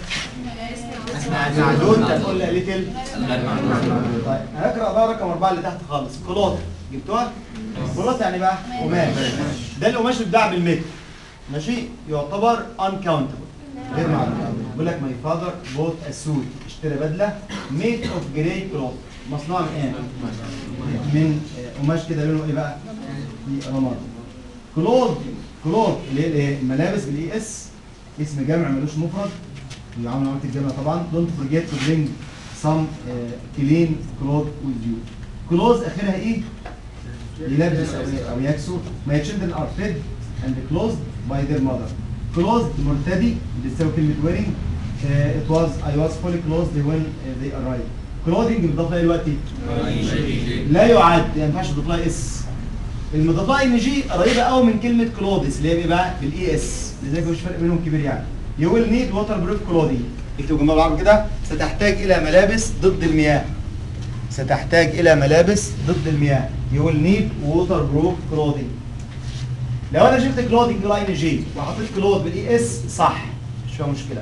معدود. طب قول لي ليتل. طيب هنقرا بقى رقم أربعة اللي تحت خالص. كلوت. جبتوها؟ كلوت يعني بقى قماش. ده القماش بيتباع بالمتر. ماشي؟ يعتبر uncountable. غير معدود. بيقول لك ماي فاذر بوت ا سوت. اشترى بدله ميد اوف جراي كلوث. مصنوعه من ايه؟ من قماش كده لونه ايه بقى؟ رمادي. كلوث كلوث اللي هي الايه؟ الملابس بالاي اس. اسم جمع ملوش مفرد. اللي عامل عمليه الجمع طبعا. دونت فورجيت تو برينج سم كلين كلوث وذ يو. كلوث اخرها ايه؟ يلبس او او يكسو. ماي children are fed and clothed by their mother. clothed مرتدي بتساوي كلمة wearing. uh, it was I was fully clothed when uh, they arrived. clothing مضاف لها دلوقتي لا يعد. ما ينفعش تضيف لها اس. المضاف لها ان جي قريبة قوي من كلمة clothes اللي هي ايه بقى؟ بالاي اس. لذلك مش فرق بينهم كبير يعني. You will need waterproof clothing. اكتبوا جنبها بعض كده. ستحتاج إلى ملابس ضد المياه. ستحتاج إلى ملابس ضد المياه. You will need waterproof clothing. لو انا شفت كلودنج لاين جي وحطيت كلود بالاي اس صح مش فيها مشكله.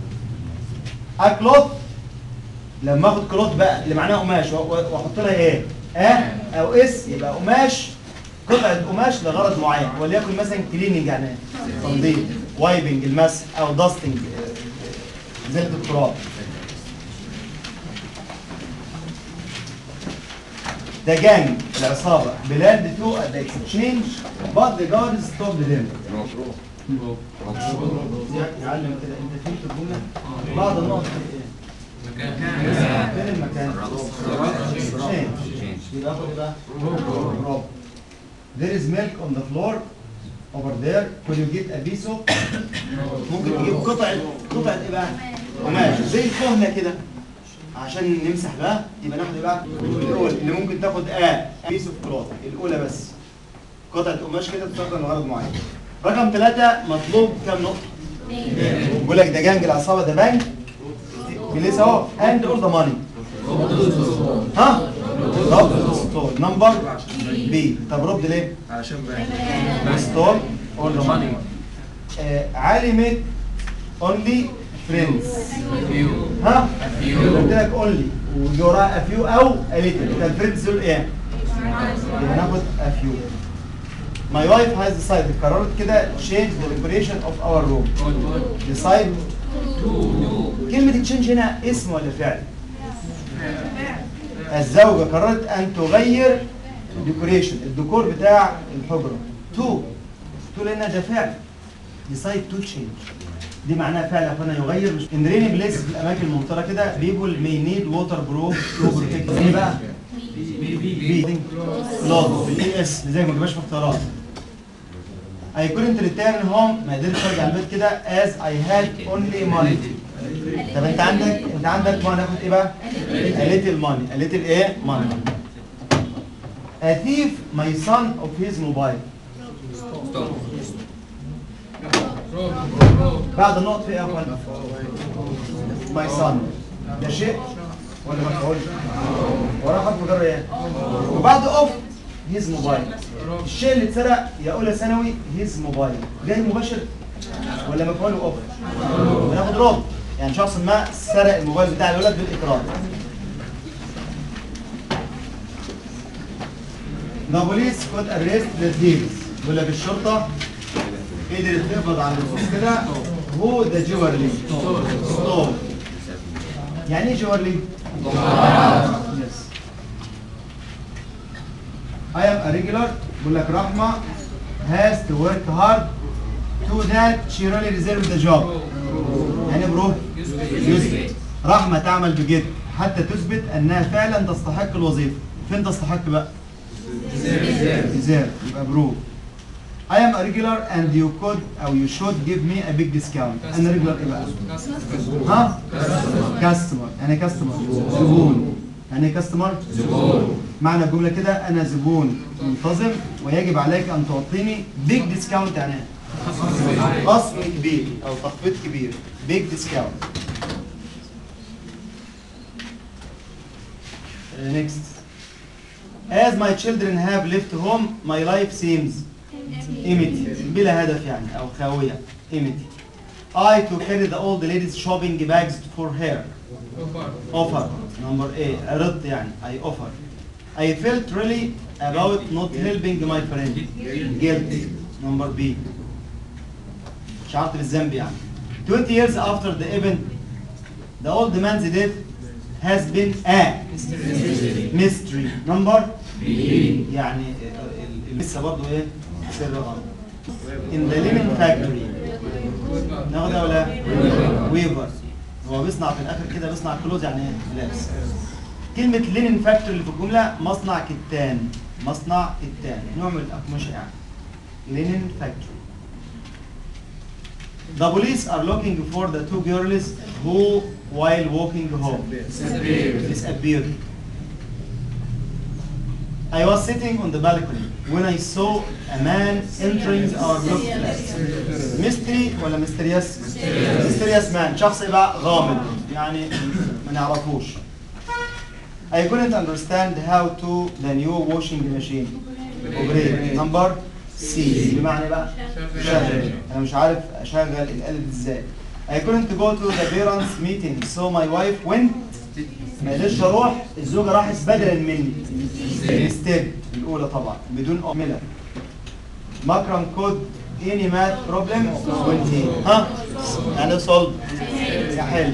اكلود لما اخد كلود بقى اللي معناها قماش واحط لها ايه؟ اه او اس يبقى قماش قطعه قماش لغرض معين وليكن مثلا كليننج يعني تنظيف وايبنج المسح او داستنج ازاله التراب. The gang العصابة belonged to at the exchange but the guards stopped them. يعلم كده انت فين في الجملة؟ بعض النقط مكان فين المكان؟ exchange يبقى اخد ايه بقى؟ روب. There is milk on the floor over there. Could you get a piece of؟ ممكن تجيب قطعة قطعة ايه بقى؟ قماش زي الكهنة كده. عشان نمسح بقى يبقى ناخد ايه بقى؟ الاولى اللي ممكن تاخد اه بيس اوف كلوث الاولى بس. قطعه قماش كده تستخدم لغرض معين. رقم ثلاثة مطلوب كام نقطة؟ بيقول لك ده جانج العصابة ده بانك بليس اهو اند اول ذا ماني. ها؟ ربط ستور نمبر بي. طب ربط ليه؟ عشان بانك ستور اول ذا ماني. علمت only friends. ها؟ قلت لك only ويجي وراها a few أو a little. يبقى الفريندز دول إيه؟ يبقى ناخد a few. My wife has decided قررت كده change the decoration of our room. decide كلمة change هنا اسم ولا فعل؟ الزوجة قررت أن تغير الديكوريشن الديكور بتاع الحجرة. تو تو لأنها ده فعل. decide to change دي معناها فعل يا اخوانا يغير. مش in rainy places في الأماكن الممطرة كده people may need waterproof to protect. ايه بقى؟ بي كلوز بالاي اس زي ما جبناش في اختيارات. I couldn't return home ما قدرتش ارجع البيت كده as I had only money. طب انت عندك انت عندك ما ناخد ايه بقى؟ a little money a little ايه؟ money. A thief my son of his mobile. بعد النقط في ايه يا اخوانا؟ my son ده شيء ولا مفعول؟ وراه حرف جر ايه؟ وبعد اوف هيز موبايل. الشيء اللي اتسرق يا اولى ثانوي هيز موبايل جاي مباشر ولا مفعول واوف؟ بناخد رابط يعني شخص ما سرق الموبايل بتاع الولد بالاقرار. The police could arrest the thieves. بيقول لك الشرطه قدرت تقبض على اللصوص كده. هو ده جوهرلي ستول. يعني ايه جوهرلي؟ Yes. I am a regular. بقول لك رحمة has to work hard to that she really deserves the job. يعني بروح يثبت. رحمة تعمل بجد حتى تثبت أنها فعلا تستحق الوظيفة. فين تستحق بقى؟ deserve. يبقى بروح. I am a regular and you could أو you should give me a big discount. أنا regular إيه بقى؟ ها؟ customer. يعني customer زبون. يعني ايه كاستمر؟ زبون. معنى الجمله كده انا زبون منتظم ويجب عليك ان تعطيني بيج ديسكاونت. يعني ايه؟ خصم كبير او تخفيض كبير. بيج ديسكاونت. next. As my children have left home my life seems empty. بلا هدف يعني او خاويه. empty. I to carry the old lady's shopping bags for her. offer. number A. عرضت يعني I offer. I felt really about not helping my friend. guilt. number B. شعرت بالذنب يعني. twenty years after the event the old man's death has been a mystery. number B. يعني لسه برضه ايه؟ سر غامض. in the linen factory. ناخدها ولا؟ weaver. هو بيصنع في الاخر كده بيصنع كلوز يعني ايه؟ لابس. كلمة لينين فاكتوري اللي في الجملة مصنع كتان. مصنع كتان نوع من الأقمشة يعني. لينين فاكتوري. The police are looking for the two girls who while walking home disappeared. I was sitting on the balcony when I saw a man entering our workplace. mystery ولا mysterious؟ mysterious man شخص يبقى غامض يعني ما نعرفوش. I couldn't understand how to the new washing machine operate. number C. بمعنى بقى شغل. أنا مش عارف أشغل الآلة إزاي. I couldn't go to the parents meeting so my wife went. ما قدرتش أروح الزوجة راحت بدلا مني. instead الأولى طبعا بدون أملة. مكرم could any math problem when he ها يعني solve يحل.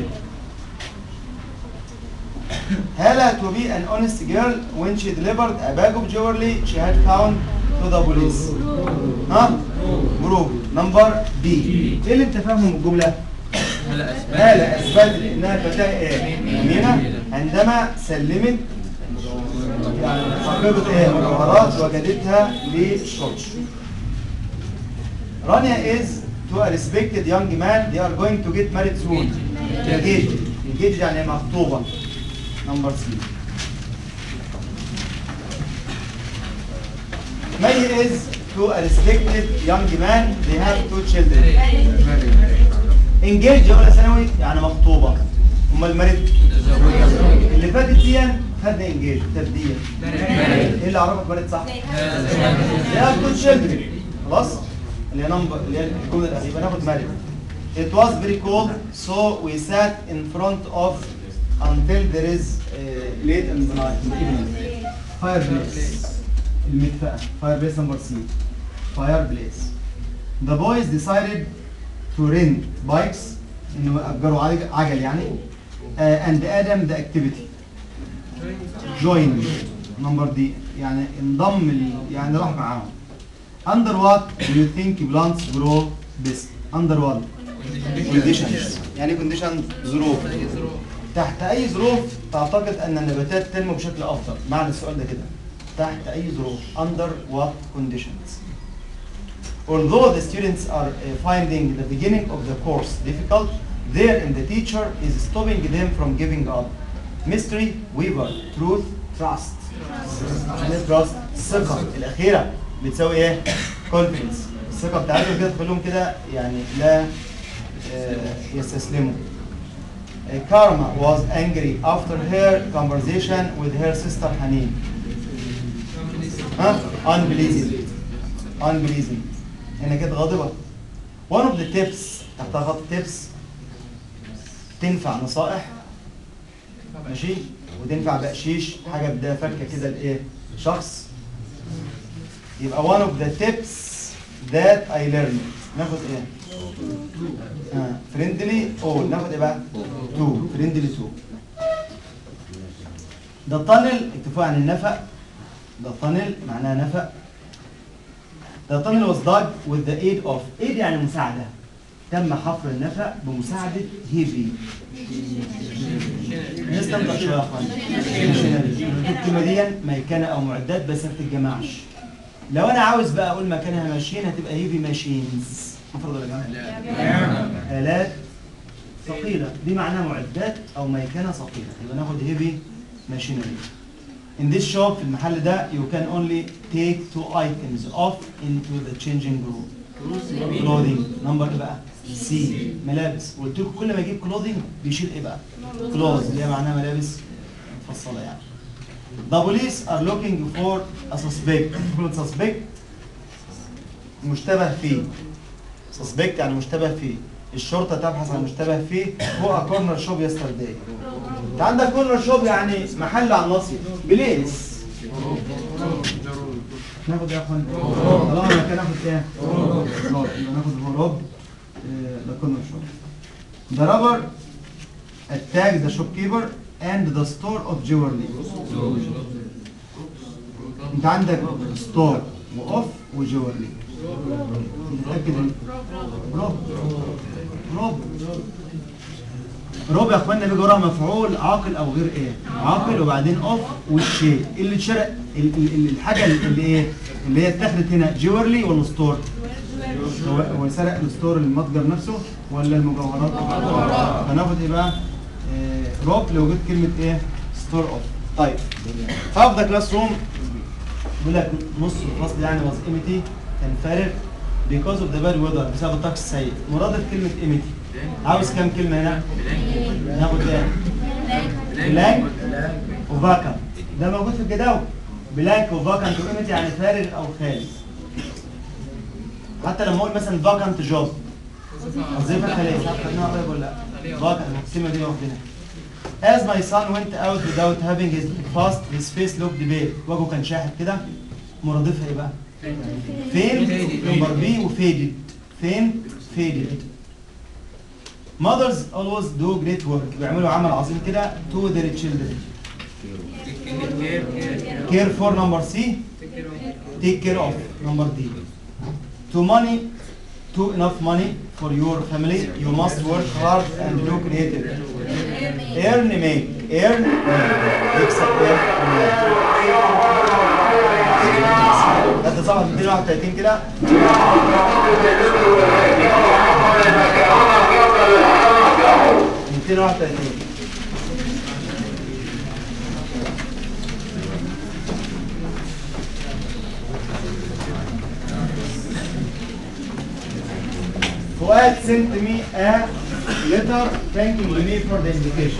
Hala to be an honest girl when she delivered a bag of jewelry she had found to the police. ها؟ جروب. نمبر B. ايه اللي انت فاهمه من الجملة؟ هالة اثبتت انها فتاة ايه؟ امينة عندما سلمت يعني حقيبة ايه؟ مجوهرات وجدتها للشرطة. رانيا is to a respected young man they are going to get married soon. engaged. engaged يعني مخطوبة. number C. May is to a respected young man they have two children. engaged أولى ثانوي يعني مخطوبة. أمال married اللي فاتت دي خدنا engaged تبديل. إيه اللي عرفك married صح؟ they have two children. خلاص؟ اللي هي نمبر اللي هي الجملة الأخيرة ناخد married. It was very cold, so we sat in front of until there is uh, late in the night, in the evening. Fireplace. المدفأة. Fireplace number C. Fireplace. The boys decided to rent bikes, إنه أجروا عجل عجل يعني. Uh, and Adam the activity. Join. Number D. يعني انضم ال... يعني راح معاهم. Under what do you think plants grow best? Under what? Conditions. يعني conditions ظروف. تحت أي ظروف تعتقد أن النباتات تنمو بشكل أفضل؟ معنى السؤال ده كده. تحت أي ظروف؟ Under what conditions? Although the students are uh, finding the beginning of the course difficult, there and the teacher is stopping them from giving up. Mystery, weaver, truth, trust. يعني trust الثقة الأخيرة بتساوي إيه؟ confidence. الثقة بتاعتهم كده تخليهم كده يعني لا يستسلموا. Karma was angry after her conversation with her sister Hanin. ها؟ Unpleasing. Unpleasing. هنا كده غاضبة. One of the tips تحت خط tips تنفع نصائح ماشي وتنفع بقشيش حاجة بدها فكة كده لإيه؟ شخص. يبقى one of the tips that I learned ناخد إيه؟ آه. friendly all ناخد إيه بقى؟ to friendly to. ده tunnel اكتفوا عن النفق. ده tunnel معناها نفق. The tunnel was dug with the aid of aid يعني مساعدة. تم حفر النفق بمساعدة هيفي. نستمتع شوية يا اخوان. الكلمة دي ميكنة أو معدات بس ما بتتجمعش. لو أنا عاوز بقى أقول مكانها ماشين هتبقى هيفي ماشينز. مفروض ولا جماعة؟ لا. آلات ثقيلة دي معناها معدات أو ميكنة ثقيلة. يبقى ناخد هيفي ماشينري. In this shop في المحل ده you can only take two items off into the changing room. clothing number ايه بقى؟ C ملابس. قلت لكم كل ما اجيب clothing بيشيل ايه بقى؟ clothes اللي هي معناها ملابس مفصلة يعني. The police are looking for a suspect. suspect مشتبه فيه. suspect يعني مشتبه فيه. الشرطة تبحث عن مشتبه فيه هو a corner shop yesterday. انت عندك كورنر شوب يعني محل على النصب بليس. ناخد ايه يا اخوان؟ طالما مكان ناخد ايه؟ يبقى ناخد هروب ده كورنر شوب. The robber attacked the shopkeeper and the store of jewelry. انت عندك ستور واوف وجيولري. متأكد ان روب روب روب يا اخوانا بيجي وراها مفعول عاقل او غير ايه؟ عاقل وبعدين اوف والشيء اللي اتشرق الحاجه اللي ايه؟ اللي هي اتاخدت هنا جيولري ولا ستور؟ هو هو سرق الستور المتجر نفسه ولا المجوهرات؟ هناخد ايه بقى؟ إيه روب لو جبت كلمه ايه؟ ستور اوف. طيب half the classroom بيقول لك نص الفصل يعني was empty كان فارغ because of the bad weather بسبب الطقس السيء. مرادف كلمه empty عاوز كام كلمة هنا؟ ناخد ايه؟ بلانك وفاكنت. ده موجود في الجداول. بلانك وفاكنت وإيمت يعني فارغ أو خالي. حتى لما أقول مثلا فاكنت جوب وظيفة خالية صح؟ خدناها قريب ولا لا؟ فاكنت المقسمة دي واخدينها. As my son went out without having his breakfast, his face looked pale. وجهه كان شاحب كده. مرادفها ايه بقى؟ فين؟ نمبر بي وفيدد. فين؟ فيدد. Mothers always do great work. بيعملوا عمل عظيم كده to their children. Care for number C. Take care of number D. To money, to enough money for your family, you must work hard and do creative. Earn make. Earn يكسب ايه؟ انت صعب مئتين وواحد وثلاثين كده. مئتين وواحد وثلاثين. Fuad sent me a letter thanking me for the invitation.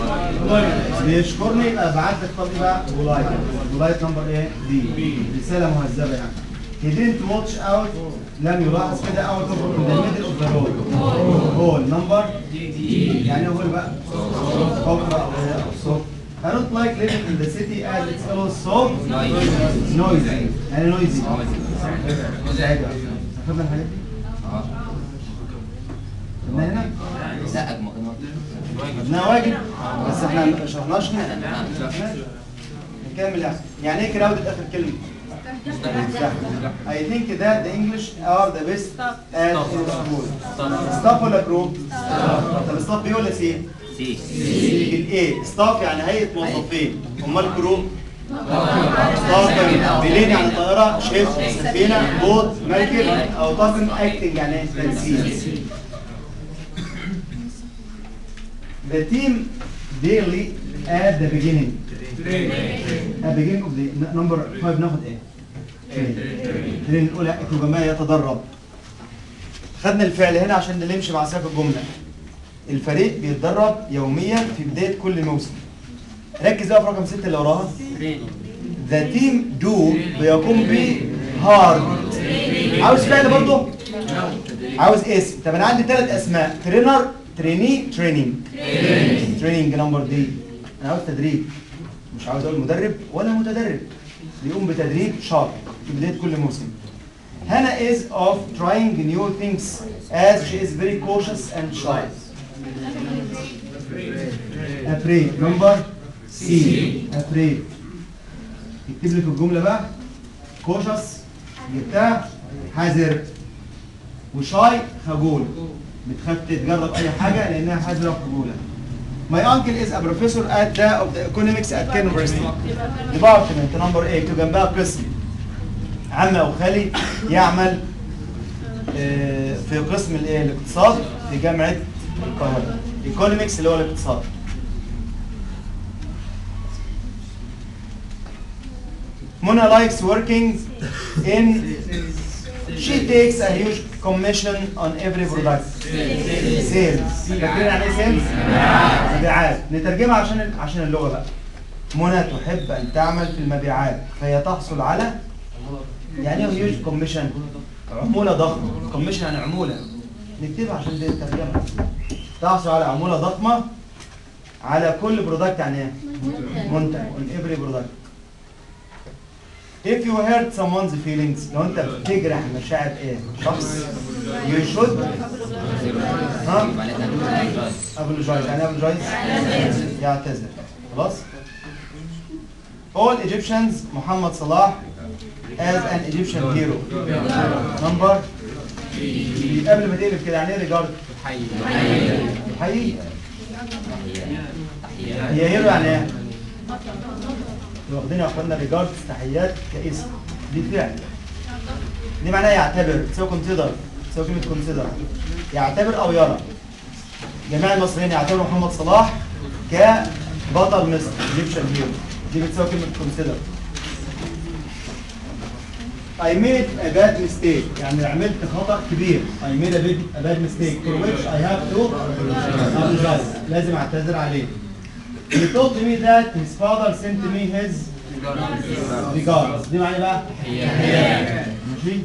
بيشكرني يبقى بعت لك طب بقى ولايت. ولايت نمبر ايه؟ دي. رسالة مهذبة يعني. he didn't watch out لم يلاحظ كده out of the middle of the road hole number يعني ايه hole بقى؟ حفرة أو صوت. I don't like living in the city as it's always so noisy يعني noisy مزعجة. أخذنا الحاجات دي؟ اه خدناها هنا؟ لا أجمع خدناها واجب بس احنا ما شرحناش هنا. نكمل يعني يعني ايه كراودد آخر كلمة؟ I think that the English are the best at school. Staff ولا group؟ طب staff بي ولا سي؟ سي. الايه staff يعني هيئة موظفين، أمال group؟ staff بلين يعني طائرة، شيف سفينة، بوت، مركب، أو طاقم acting يعني تمثيل. The team daily at the beginning. At the beginning of the number five ناخد ايه؟ ترين نقول اكتب جنبها يتدرب. خدنا الفعل هنا عشان نمشي مع سياق الجملة. الفريق بيتدرب يوميا في بداية كل موسم. ركز بقى في رقم ستة اللي وراها. The team do بيقوم ب hard. عاوز فعل برضه؟ عاوز اسم. طب انا عندي ثلاث اسماء ترينر تريني تريننج. تريننج نمبر دي. انا عاوز تدريب. مش عاوز اقول مدرب ولا متدرب. بيقوم بتدريب شاطر في بداية كل موسم. Hannah is of trying new things as she is very cautious and shy. Afraid. Number C. Afraid. اكتب لي في الجملة بقى cautious جبتها حذر وشاي خجول بتخاف تجرب أي حاجة لأنها حذرة وخجولة. My uncle is a professor at the of the economics at Kent University. Department number eight جنبها قسم. عم أو خالي يعمل في قسم الايه الاقتصاد في جامعة القاهرة. economics اللي هو الاقتصاد. Mona likes working in she takes a huge commission on every product. Sales. فاكرين يعني ايه sales؟ مبيعات. نترجمها عشان عشان اللغة بقى. منى تحب أن تعمل في المبيعات فهي تحصل على يعني ايه huge commission؟ عمولة ضخمة. commission يعني عمولة. نكتبها عشان دي الترجمة. تحصل على عمولة ضخمة على كل برودكت يعني ايه؟ منتج. on every product. If you hurt someone's feelings لو انت بتجرح مشاعر ايه؟ شخص you should ها؟ apologize يعني apologize يعتذر. خلاص؟ All Egyptians محمد صلاح as an Egyptian hero. Number قبل ما تقلب كده يعني ايه regard؟ تحيي. هي هيرو يعني ايه؟ واخدين يا اخوانا ريجاردز تحيات كاسم دي فعل. دي معناها يعتبر تساوي كونسيدر تساوي كلمه كونسيدر يعتبر او يرى. جميع المصريين يعتبروا محمد صلاح كبطل مصر ايجيبشن هيرو. دي بتساوي كلمه كونسيدر. I made a bad mistake يعني عملت خطأ كبير. I made a bad, a bad mistake for which I have to apologize. لازم اعتذر عليه. He told me that his father sent me his regards. دي معنى بقى؟ تحيات. ماشي؟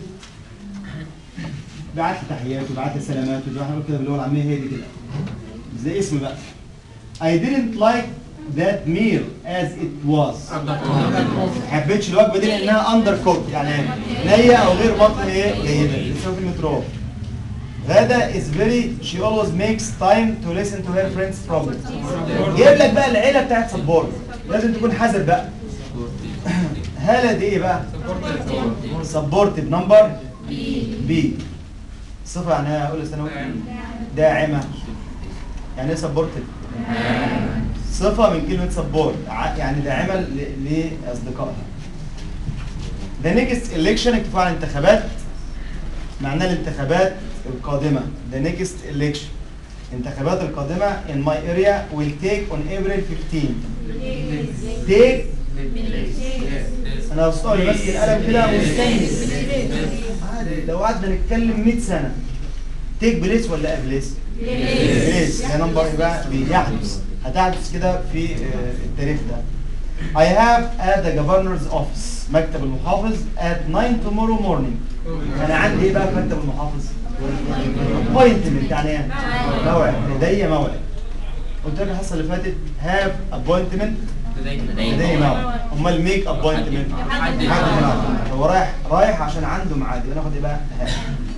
بعت لي تحيات وبعت لي سلامات وبعت لي كده باللغة العامية هي دي كده. زي اسمي بقى. I didn't like that meal as it was. ما حبيتش الوجبة دي لأنها under cooked يعني نية أو غير مطهية ايه جيدة. بتساوي كلمة raw. غادة is very she always makes time to listen to her friends' problems. جايب لك بقى العيلة بتاعت سبورت لازم تكون حذر بقى. هالة دي ايه بقى؟ سبورتيف نمبر بي. صفة يعني ايه اقول ثانوي؟ داعمة. يعني ايه سبورتيف؟ صفة من كلمة سبورت يعني داعمة لأصدقائها. The next election اكتفوا على الانتخابات معناه الانتخابات القادمة. The next election الانتخابات القادمة in my area will take on April fifteenth. take أنا أصطقل ماسك القلم كده ومستني عادي لو قعدنا نتكلم مية سنة. take place ولا place؟ place ده نمبر إيه بقى؟ بيحدث هتحدث كده في التاريخ ده. I have at the governor's office مكتب المحافظ at nine tomorrow morning. انا عندي ايه بقى في مكتب المحافظ؟ appointment يعني ايه؟ موعد، لدي موعد. قلت لك الحصه اللي فاتت have appointment لدي موعد. امال make appointment حدد موعد. هو رايح رايح عشان عنده ميعاد. يبقى ناخد ايه بقى؟ have.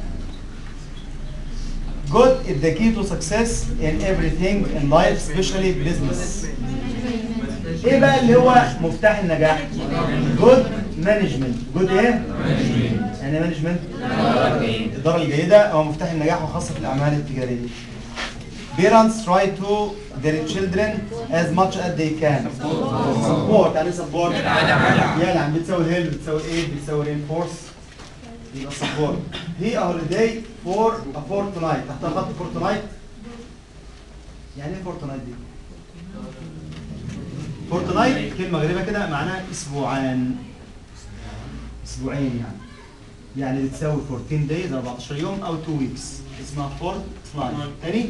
Good is the key to success in everything in life, especially business. ايه بقى اللي هو مفتاح النجاح؟ Good management. Good ايه؟ يعني مانجمنت الإدارة الجيدة هو مفتاح النجاح وخاصة في الأعمال التجارية. Parents try to their children as much as they can. Support يعني support يعني بتساوي help بتساوي aid بتساوي reinforce يبقى support. He a holiday for a fortnight. تحتها خط fortnight يعني ايه fortnight دي؟ fortnight كلمة غريبة كده معناها أسبوعان أسبوعين يعني يعني بتساوي fourteen days أربعتاشر يوم أو two weeks اسمها fortnight. تاني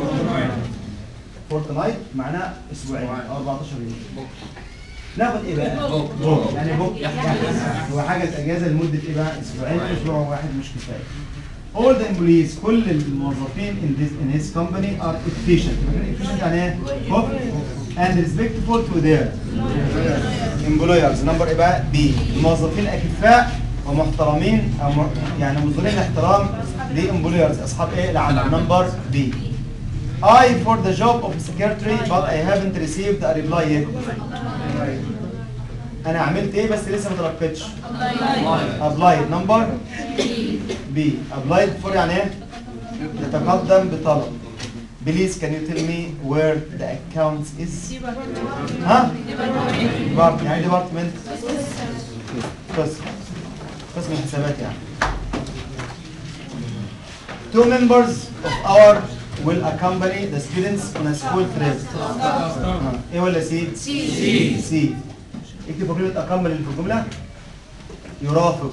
fortnight معناها أسبوعين أو أربعتاشر يوم. ناخد إيه بقى؟ بوك يعني بوك هو حاجة أجازة لمدة إيه بقى؟ أسبوعين أسبوع واحد مش كفاية. All the employees كل الموظفين in this in his company are efficient. efficient يعني إيه؟ and respectful to their employers. نمبر إيه بقى؟ B. الموظفين أكفاء ومحترمين أو يعني مظهرين احترام لامبلويرز أصحاب إيه؟ العمل. نمبر B. I for the job of secretary but I haven't received a reply yet. أنا عملت إيه بس لسه ما تلقيتش. applied. نمبر B. applied for يعني إيه؟ يتقدم بطلب. Please can you tell me where the account is? ها؟ department يعني department قسم قسم الحسابات يعني. Two members of our will accompany the students on a school trip. ايه ولا سي؟ سي سي. اكتب كلمة accompany في الجملة. يرافق.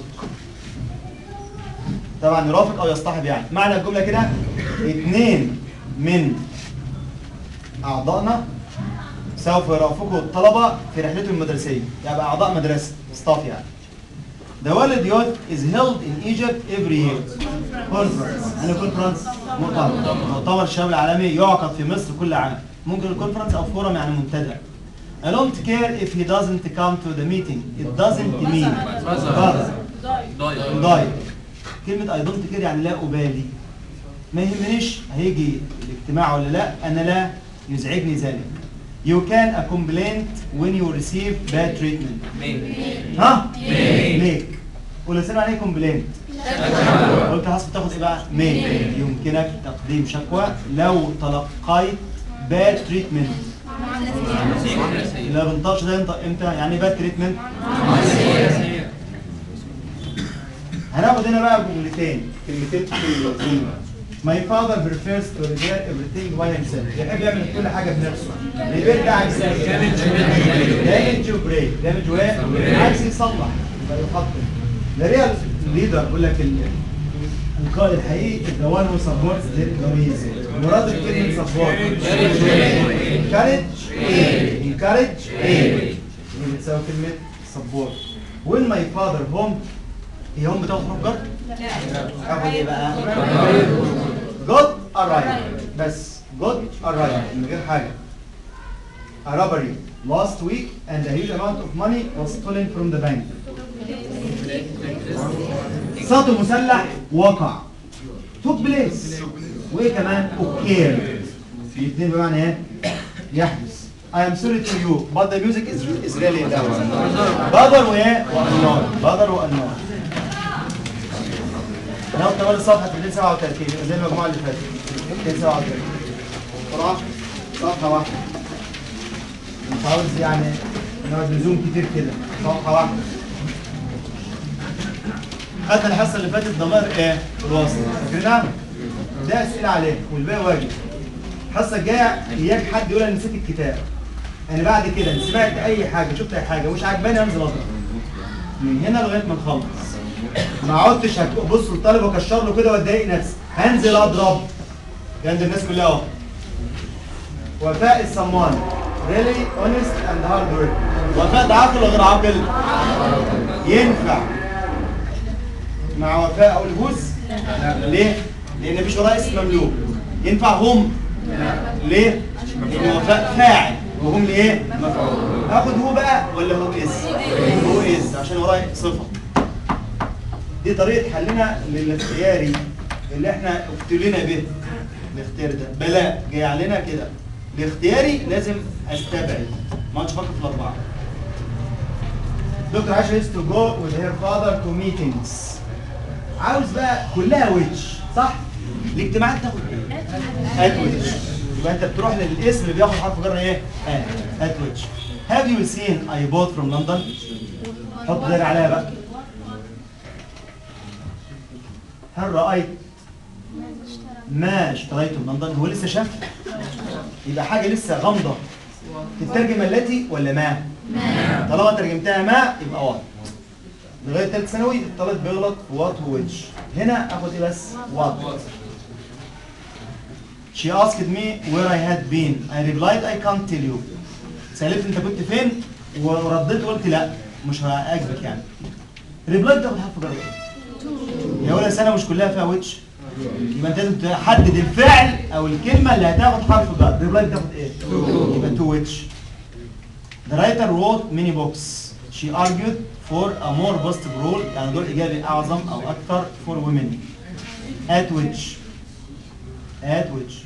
طبعا يرافق أو يصطحب يعني. معنى الجملة كده اثنين من أعضائنا سوف يرافقوا الطلبة في رحلتهم المدرسية. يعني أعضاء مدرسة staff يعني. The World Youth is held in Egypt every year. Conference. يعني conference مؤتمر. مؤتمر الشباب العالمي يعقد في مصر كل عام. ممكن الكونفرنس أو فورم يعني منتدى. I don't care if he doesn't come to the meeting. It doesn't mean bother. die. كلمة I don't care يعني لا أبالي. ما يهمنيش هيجي الاجتماع ولا لا. أنا لا يزعجني ذلك. You can a complaint when you receive bad treatment. Make. ها؟ Make. Make. ولسنا عليه complaint. قلت حسب تاخد ايه بقى؟ Make. يمكنك تقديم شكوى لو تلقيت bad treatment. لا بنطقش ده ينطق امتى؟ يعني bad treatment. هناخد هنا بقى جملتين كلمتين في My father prefers to repair everything by himself. يحب يعمل كل حاجة بنفسه. repair ده عكس damage و break. damage وايه؟ عكس يصلح يبقى يقدم. The real leader بيقول لك القائد الحقيقي the one who supports the employees. مراد كلمة support. encourage aid. encourage aid. دي بتساوي كلمة support. When my father home هي هم بتاخد حروف جر؟ لا. اخد ايه بقى؟ got arrived بس got arrived من غير حاجة. A robbery last week and a huge amount of money was stolen from the bank. سطو مسلح وقع. took place. وايه كمان؟ occurred. الاثنين بمعنى ايه؟ يحدث. I am sorry to you but the music is is really loud. bother وايه؟ وannoy. bother وannoy. لو كمان الصفحة مئتين وسبعة وثلاثين زي المجموعة اللي فاتت. مئتين وسبعة وثلاثين. بسرعة صفحة واحدة. مش عاوز يعني نقعد نزوم كتير كده. صفحة واحدة. خدنا الحصة اللي فاتت ضمائر ايه؟ الوصل. فاكرينها؟ ده أسئلة عليه والباقي واجب. الحصة الجاية إياك حد يقول أنا نسيت الكتاب. أنا بعد كده سمعت أي حاجة شفت أي حاجة مش عاجباني أنزل أضرب. من هنا لغاية ما نخلص. ما عدتش هبص للطالب واكشر له كده واتضايق نفسي، هنزل اضرب. عند الناس كلها اهو. وفاء الصمان really honest and hard work. وفاء ده عاقل ولا غير عاقل؟ ينفع مع وفاء او الجوز؟ ليه؟ لان مفيش وراه اسم مملوك. ينفع هم؟ ليه؟ لان وفاء فاعل وهم ليه؟ مفعول. اخد هو بقى ولا هو اس؟ هو اس عشان وراه صفه. دي طريقه حلنا للاختياري اللي احنا ابتلينا به. الاختيار ده بلاء جاي علينا كده. الاختياري لازم استبعد، ما اقعدش افكر في الاربعه. دكتور عائشة used to go with her father to meetings. عاوز بقى كلها ويتش صح؟ الاجتماعات تاخد ايه؟ at which. يبقى انت بتروح للاسم اللي بياخد حرف جر ايه؟ at at which. Have you seen I bought from London؟ حط دايرة عليها بقى. هل رأيت ما اشتريته من لندن؟ هو لسه شاف؟ يبقى حاجة لسه غامضة. تترجم التي ولا ما؟ ما. طالما ترجمتها ما يبقى وات. لغاية ثالث ثانوي الطالب بيغلط في وات وويتش. هنا اخد ايه بس؟ وات. She asked me where I had been. I replied I can't tell you. سألت انت كنت فين؟ ورديت وقلت لا مش هأجبك يعني. ريبلاي بتاخد حرف جر ايه؟ يا اولى سنة مش كلها فيها ويتش. يبقى انت لازم تحدد الفعل او الكلمه اللي هتاخد حرف جر. ريبلاي بتاخد ايه؟ يبقى تو which. The writer wrote many books. She argued for a more positive role. يعني دول ايجابي اعظم او اكثر for women. At which. At which.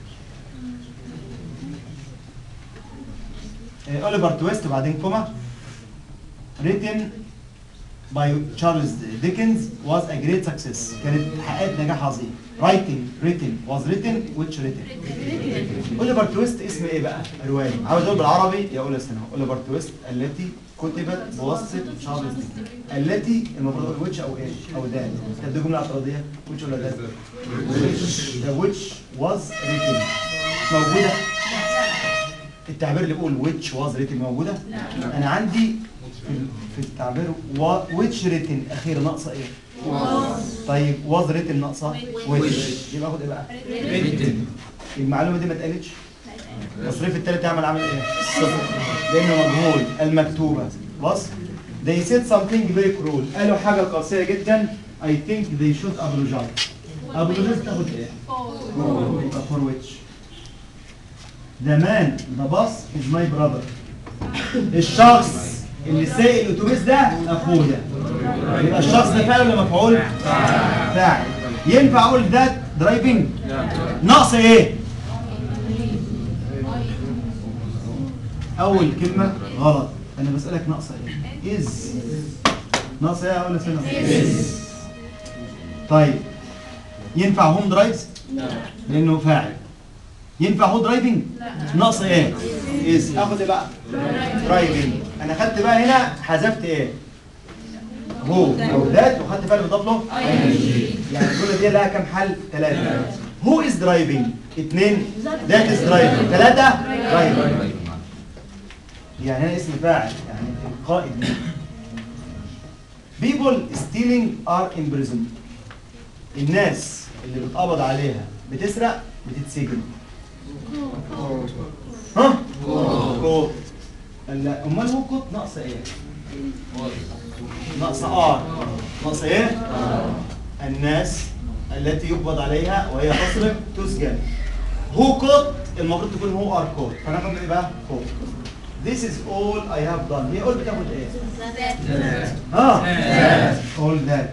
اوليفر تويست وبعدين كوما. Written by Charles Dickens was a great success. كانت حققت نجاح عظيم. Writing written was written which written. أوليفر تويست اسم ايه بقى؟ رواية. عاوز اقول بالعربي يا أولى سنة. أوليفر تويست التي كتبت بواسطة تشارلز ديكنز. التي المفروض اقول which او ايه؟ او ذات. كانت دي جملة اعتراضية. which ولا ذات؟ which. which was written. موجودة؟ التعبير اللي بيقول which was written موجودة؟ لا. أنا عندي في في التعبير which written أخيرا ناقصة إيه؟ was. طيب was written ناقصة which. يبقى آخد إيه بقى؟ written. المعلومة دي ما اتقالتش؟ التصريف التالت يعمل عامل إيه؟ صفر. لأنه مجهول المكتوبة. بص they said something very cruel. قالوا حاجة قاسية جدا. I think they should apologize. apologize تاخد إيه؟ يبقى for which. The man, the boss is my brother. الشخص اللي سايق الاتوبيس ده اخويا. يبقى الشخص ده فاعل ولا مفعول؟ فاعل. ينفع اقول ذات درايفنج؟ ناقص ايه؟ اول كلمه غلط. انا بسالك ناقصه ايه؟ از. ناقصه ايه اول سنه؟ از. طيب ينفع هوم درايفز؟ لانه فاعل. ينفع هو درايفنج؟ ناقص ايه؟ از. اخد ايه بقى؟ درايفنج. انا خدت بقى هنا حذفت ايه؟ هو او ذات وخدت فعل بيضاف له يعني الجمله دي لها كام حل؟ ثلاثه. هو از درايفنج. اثنين ذات از درايفنج. ثلاثه درايفنج. يعني هنا اسم فاعل يعني القائد. people stealing are in prison. الناس اللي بتقبض عليها بتسرق بتتسجن. ها؟ كوت. لا امال هو كوت ناقصه ايه؟ ناقصه ار. ناقصه ايه؟ الناس التي يقبض عليها وهي تصرف تسجن. هو كوت المفروض تكون هو ار كوت. فناخد ايه بقى؟ كوت. This is all I have done. هي all بتاخد ايه؟ ها؟ all that.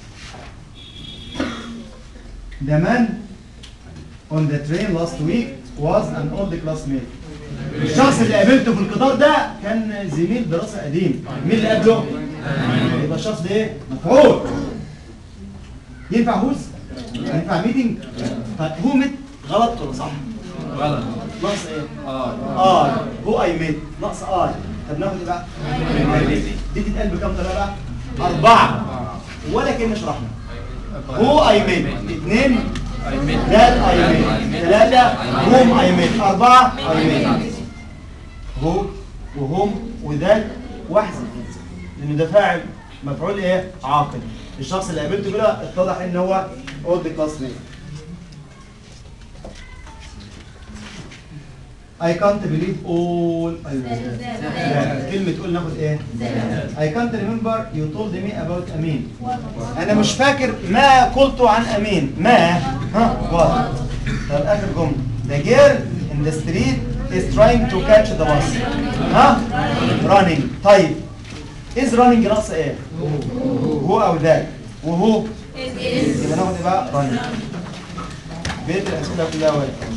The man on the train last week was an old classmate. الشخص اللي قابلته في القطار ده كان زميل دراسة قديم. مين اللي قابله؟ يبقى الشخص ده ايه؟ مفعول. ينفع هوز؟ ينفع ميتنج؟ طيب هو ميت غلط ولا صح؟ غلط. ناقص ايه؟ اه اه هو اي ميت ناقص اه. طب ناخد ايه بقى؟ دي تتقال بكام طريقة بقى؟ أربعة. ولا كأننا شرحنا. هو اي ميت. اثنين ذات اي ميت. ثلاثة هم اي ميت. أربعة اي ميت. هو وهم وذات واحذف لأن ده فاعل مفعول ايه؟ عاقل. الشخص اللي قابلته كده اتضح ان هو اولد كلاس ميت. I can't believe all I read. كلمة قول ناخد ايه؟ I can't remember you told me about أمين. أنا مش فاكر ما قلته عن أمين. ما ها what؟ طب آخر جملة. The girl in the street is trying to catch the bus. ها؟ running. طيب is running ناقص ايه؟ هو أو ذاك. وهو؟ يبقى ناخد ايه بقى؟ running. بقية الأسئلة كلها واحد.